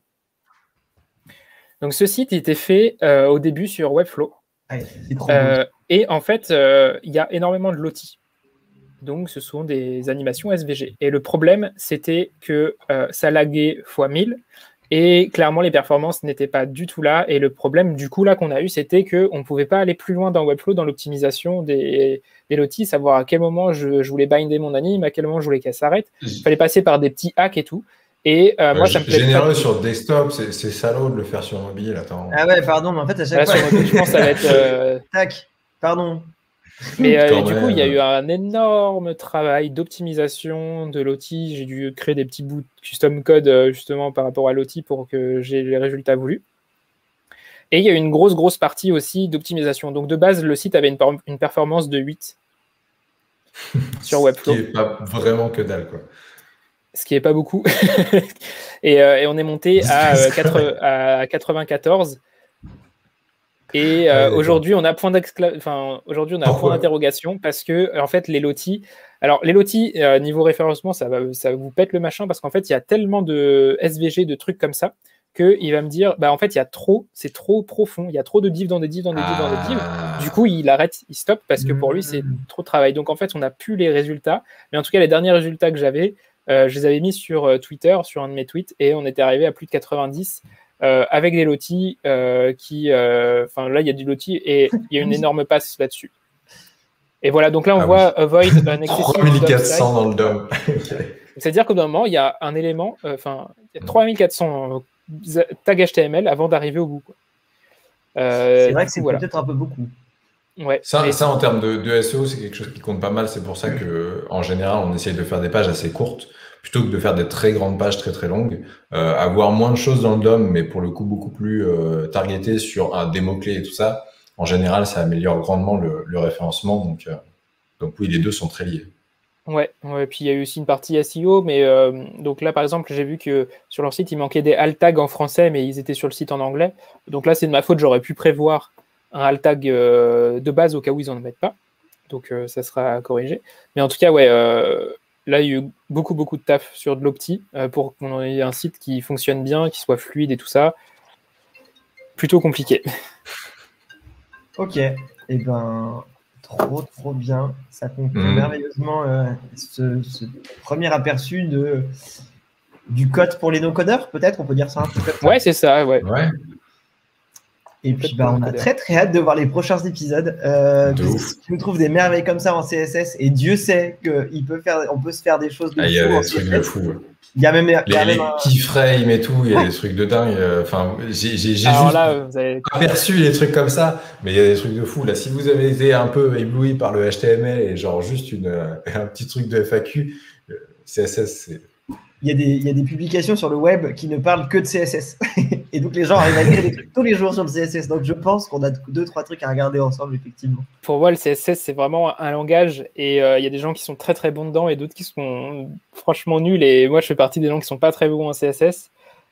Speaker 3: Donc, ce site, il était fait au début sur Webflow.
Speaker 1: C'est trop beau.
Speaker 3: Et en fait, il y a énormément de lotis. Donc, ce sont des animations SVG. Et le problème, c'était que ça laguait x1000. Et clairement, les performances n'étaient pas du tout là. Et le problème, du coup, là, qu'on a eu, c'était qu'on ne pouvait pas aller plus loin dans Webflow, dans l'optimisation des lotis, savoir à quel moment je voulais binder mon anime, à quel moment je voulais qu'elle s'arrête. Il fallait passer par des petits hacks et tout. Et moi, ça me plaît
Speaker 2: généreux sur desktop, c'est salaud de le faire sur mobile. Attends.
Speaker 1: Ah ouais, pardon, mais en fait, à chaque fois.
Speaker 3: Sur mobile, je pense que ça va être.
Speaker 1: Tac, pardon.
Speaker 3: Mais du coup, il y a eu un énorme travail d'optimisation de l'OTI. J'ai dû créer des petits bouts de custom code justement par rapport à l'OTI pour que j'ai les résultats voulus. Et il y a eu une grosse partie aussi d'optimisation. Donc de base, le site avait une performance de 8 sur Webflow.
Speaker 2: Ce qui n'est pas vraiment que dalle, quoi.
Speaker 3: Ce qui n'est pas beaucoup. et on est monté à 94. Et aujourd'hui, on a point d'interrogation parce que en fait, les lotis, niveau référencement, ça vous pète le machin parce qu'en fait, il y a tellement de SVG, de trucs comme ça, qu'il va me dire, en fait, c'est trop profond, il y a trop de divs dans des divs, dans des divs, dans des divs. Du coup, il arrête, il stoppe parce que pour lui, c'est trop de travail. Donc en fait, on n'a plus les résultats. Mais en tout cas, les derniers résultats que j'avais, je les avais mis sur Twitter, sur un de mes tweets, et on était arrivé à plus de 90. Avec des lotis là il y a du loti et il y a une énorme passe là-dessus. Et voilà, donc là on voit avoid an excessive
Speaker 2: 3400 dans le DOM.
Speaker 3: C'est-à-dire qu'au moment il y a un élément, il y a 3400 tags HTML avant d'arriver au bout.
Speaker 1: C'est vrai que c'est peut-être un peu beaucoup.
Speaker 3: Ouais.
Speaker 2: Ça en termes de SEO, c'est quelque chose qui compte pas mal. C'est pour ça qu'en général, on essaye de faire des pages assez courtes plutôt que de faire des très grandes pages très très longues. Avoir moins de choses dans le DOM, mais pour le coup beaucoup plus targeté sur des mots-clés et tout ça. En général, ça améliore grandement le référencement. Donc oui, les deux sont très liés.
Speaker 3: Ouais, puis il y a eu aussi une partie SEO, mais donc là par exemple, j'ai vu que sur leur site, il manquait des alt tags en français, mais ils étaient sur le site en anglais. Donc là, c'est de ma faute, j'aurais pu prévoir un alt tag de base au cas où ils n'en mettent pas. Donc ça sera corrigé. Mais en tout cas, là, il y a eu beaucoup de taf sur de l'opti pour qu'on ait un site qui fonctionne bien, qui soit fluide et tout ça. Plutôt compliqué.
Speaker 1: Ok, et trop bien. Ça conclut merveilleusement ce premier aperçu du code pour les no-codeurs, peut-être, on peut dire ça un peu comme ça.
Speaker 3: Ouais, c'est ça, ouais.
Speaker 1: Et puis, on a très hâte de voir les prochains épisodes. Si tu nous trouves des merveilles comme ça en CSS, et Dieu sait qu'on peut se faire des choses de fou.
Speaker 2: Il y a des trucs de fou.
Speaker 1: Il y a même
Speaker 2: les keyframes et tout, il y a des trucs de dingue. J'ai juste aperçu les trucs comme ça, mais il y a des trucs de fou. Là, si vous avez été un peu ébloui par le HTML et genre juste un petit truc de FAQ, CSS, c'est...
Speaker 1: Il y a des publications sur le web qui ne parlent que de CSS. Et donc, les gens arrivent à lire des trucs tous les jours sur le CSS. Donc, je pense qu'on a 2-3 trucs à regarder ensemble, effectivement.
Speaker 3: Pour moi, le CSS, c'est vraiment un langage. Et il y a des gens qui sont très bons dedans et d'autres qui sont franchement nuls. Et moi, je fais partie des gens qui sont pas très bons en CSS.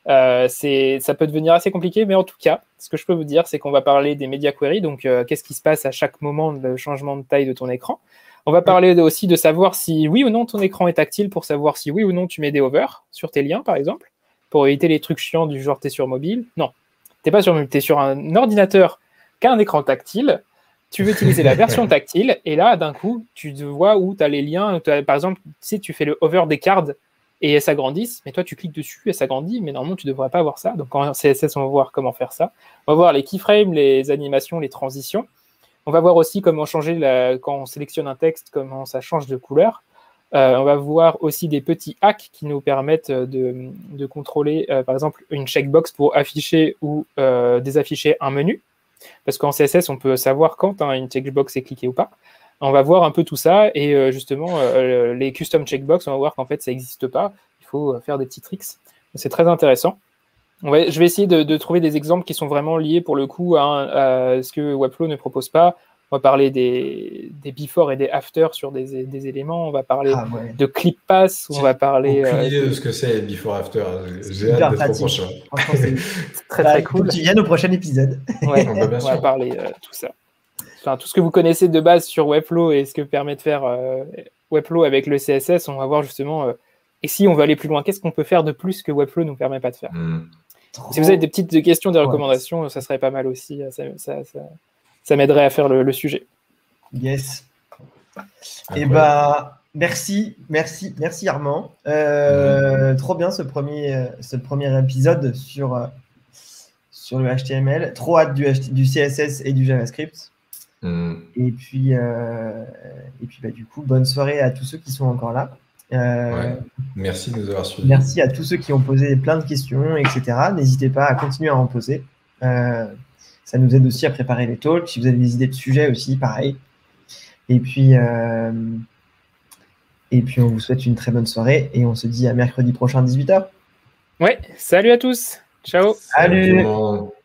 Speaker 3: Ça peut devenir assez compliqué, mais en tout cas, ce que je peux vous dire, c'est qu'on va parler des media queries, donc qu'est-ce qui se passe à chaque moment de changement de taille de ton écran. On va parler aussi de savoir si oui ou non ton écran est tactile, pour savoir si oui ou non tu mets des hovers sur tes liens, par exemple, pour éviter les trucs chiants du genre t'es sur mobile. Non, t'es pas sur mobile, t'es sur un ordinateur qui a un écran tactile. Tu veux utiliser la version tactile, et là, d'un coup, tu vois où tu as les liens. Par exemple, si tu fais le hover des cards et elles s'agrandissent, mais toi, tu cliques dessus, elles s'agrandissent, mais normalement, tu ne devrais pas avoir ça. Donc, en CSS, on va voir comment faire ça. On va voir les keyframes, les animations, les transitions. On va voir aussi comment changer, quand on sélectionne un texte, comment ça change de couleur. On va voir aussi des petits hacks qui nous permettent de contrôler, par exemple, une checkbox pour afficher ou désafficher un menu. Parce qu'en CSS, on peut savoir quand une checkbox est cliquée ou pas. On va voir un peu tout ça, et justement, les custom checkbox, on va voir qu'en fait, ça n'existe pas. Il faut faire des petits tricks. C'est très intéressant. Je vais essayer de trouver des exemples qui sont vraiment liés, pour le coup, à ce que Webflow ne propose pas. On va parler des before et des after sur des éléments. On va parler de clip pass. On va parler.
Speaker 2: Aucune idée de ce que c'est before after. J'ai hâte d'être au prochain.
Speaker 1: Franchement, c'est
Speaker 3: très très cool.
Speaker 1: Tu viens au prochain épisode.
Speaker 3: Ouais, on va parler tout ça. Enfin, tout ce que vous connaissez de base sur Webflow et ce que permet de faire Webflow avec le CSS, on va voir justement. Et si on veut aller plus loin, qu'est-ce qu'on peut faire de plus que Webflow ne nous permet pas de faire? Si vous avez des petites questions, des recommandations, ça serait pas mal aussi. Ça m'aiderait à faire le sujet.
Speaker 1: Yes. Et merci Armand. Trop bien ce premier épisode sur le HTML. Trop hâte du CSS et du JavaScript. Et puis du coup, bonne soirée à tous ceux qui sont encore là.
Speaker 2: Merci de nous avoir suivis.
Speaker 1: Merci à tous ceux qui ont posé plein de questions, etc. N'hésitez pas à continuer à en poser. Ça nous aide aussi à préparer les talks. Si vous avez des idées de sujets aussi, pareil. Et puis, on vous souhaite une très bonne soirée et on se dit à mercredi prochain, 18h.
Speaker 3: Ouais, salut à tous. Ciao.
Speaker 1: Salut.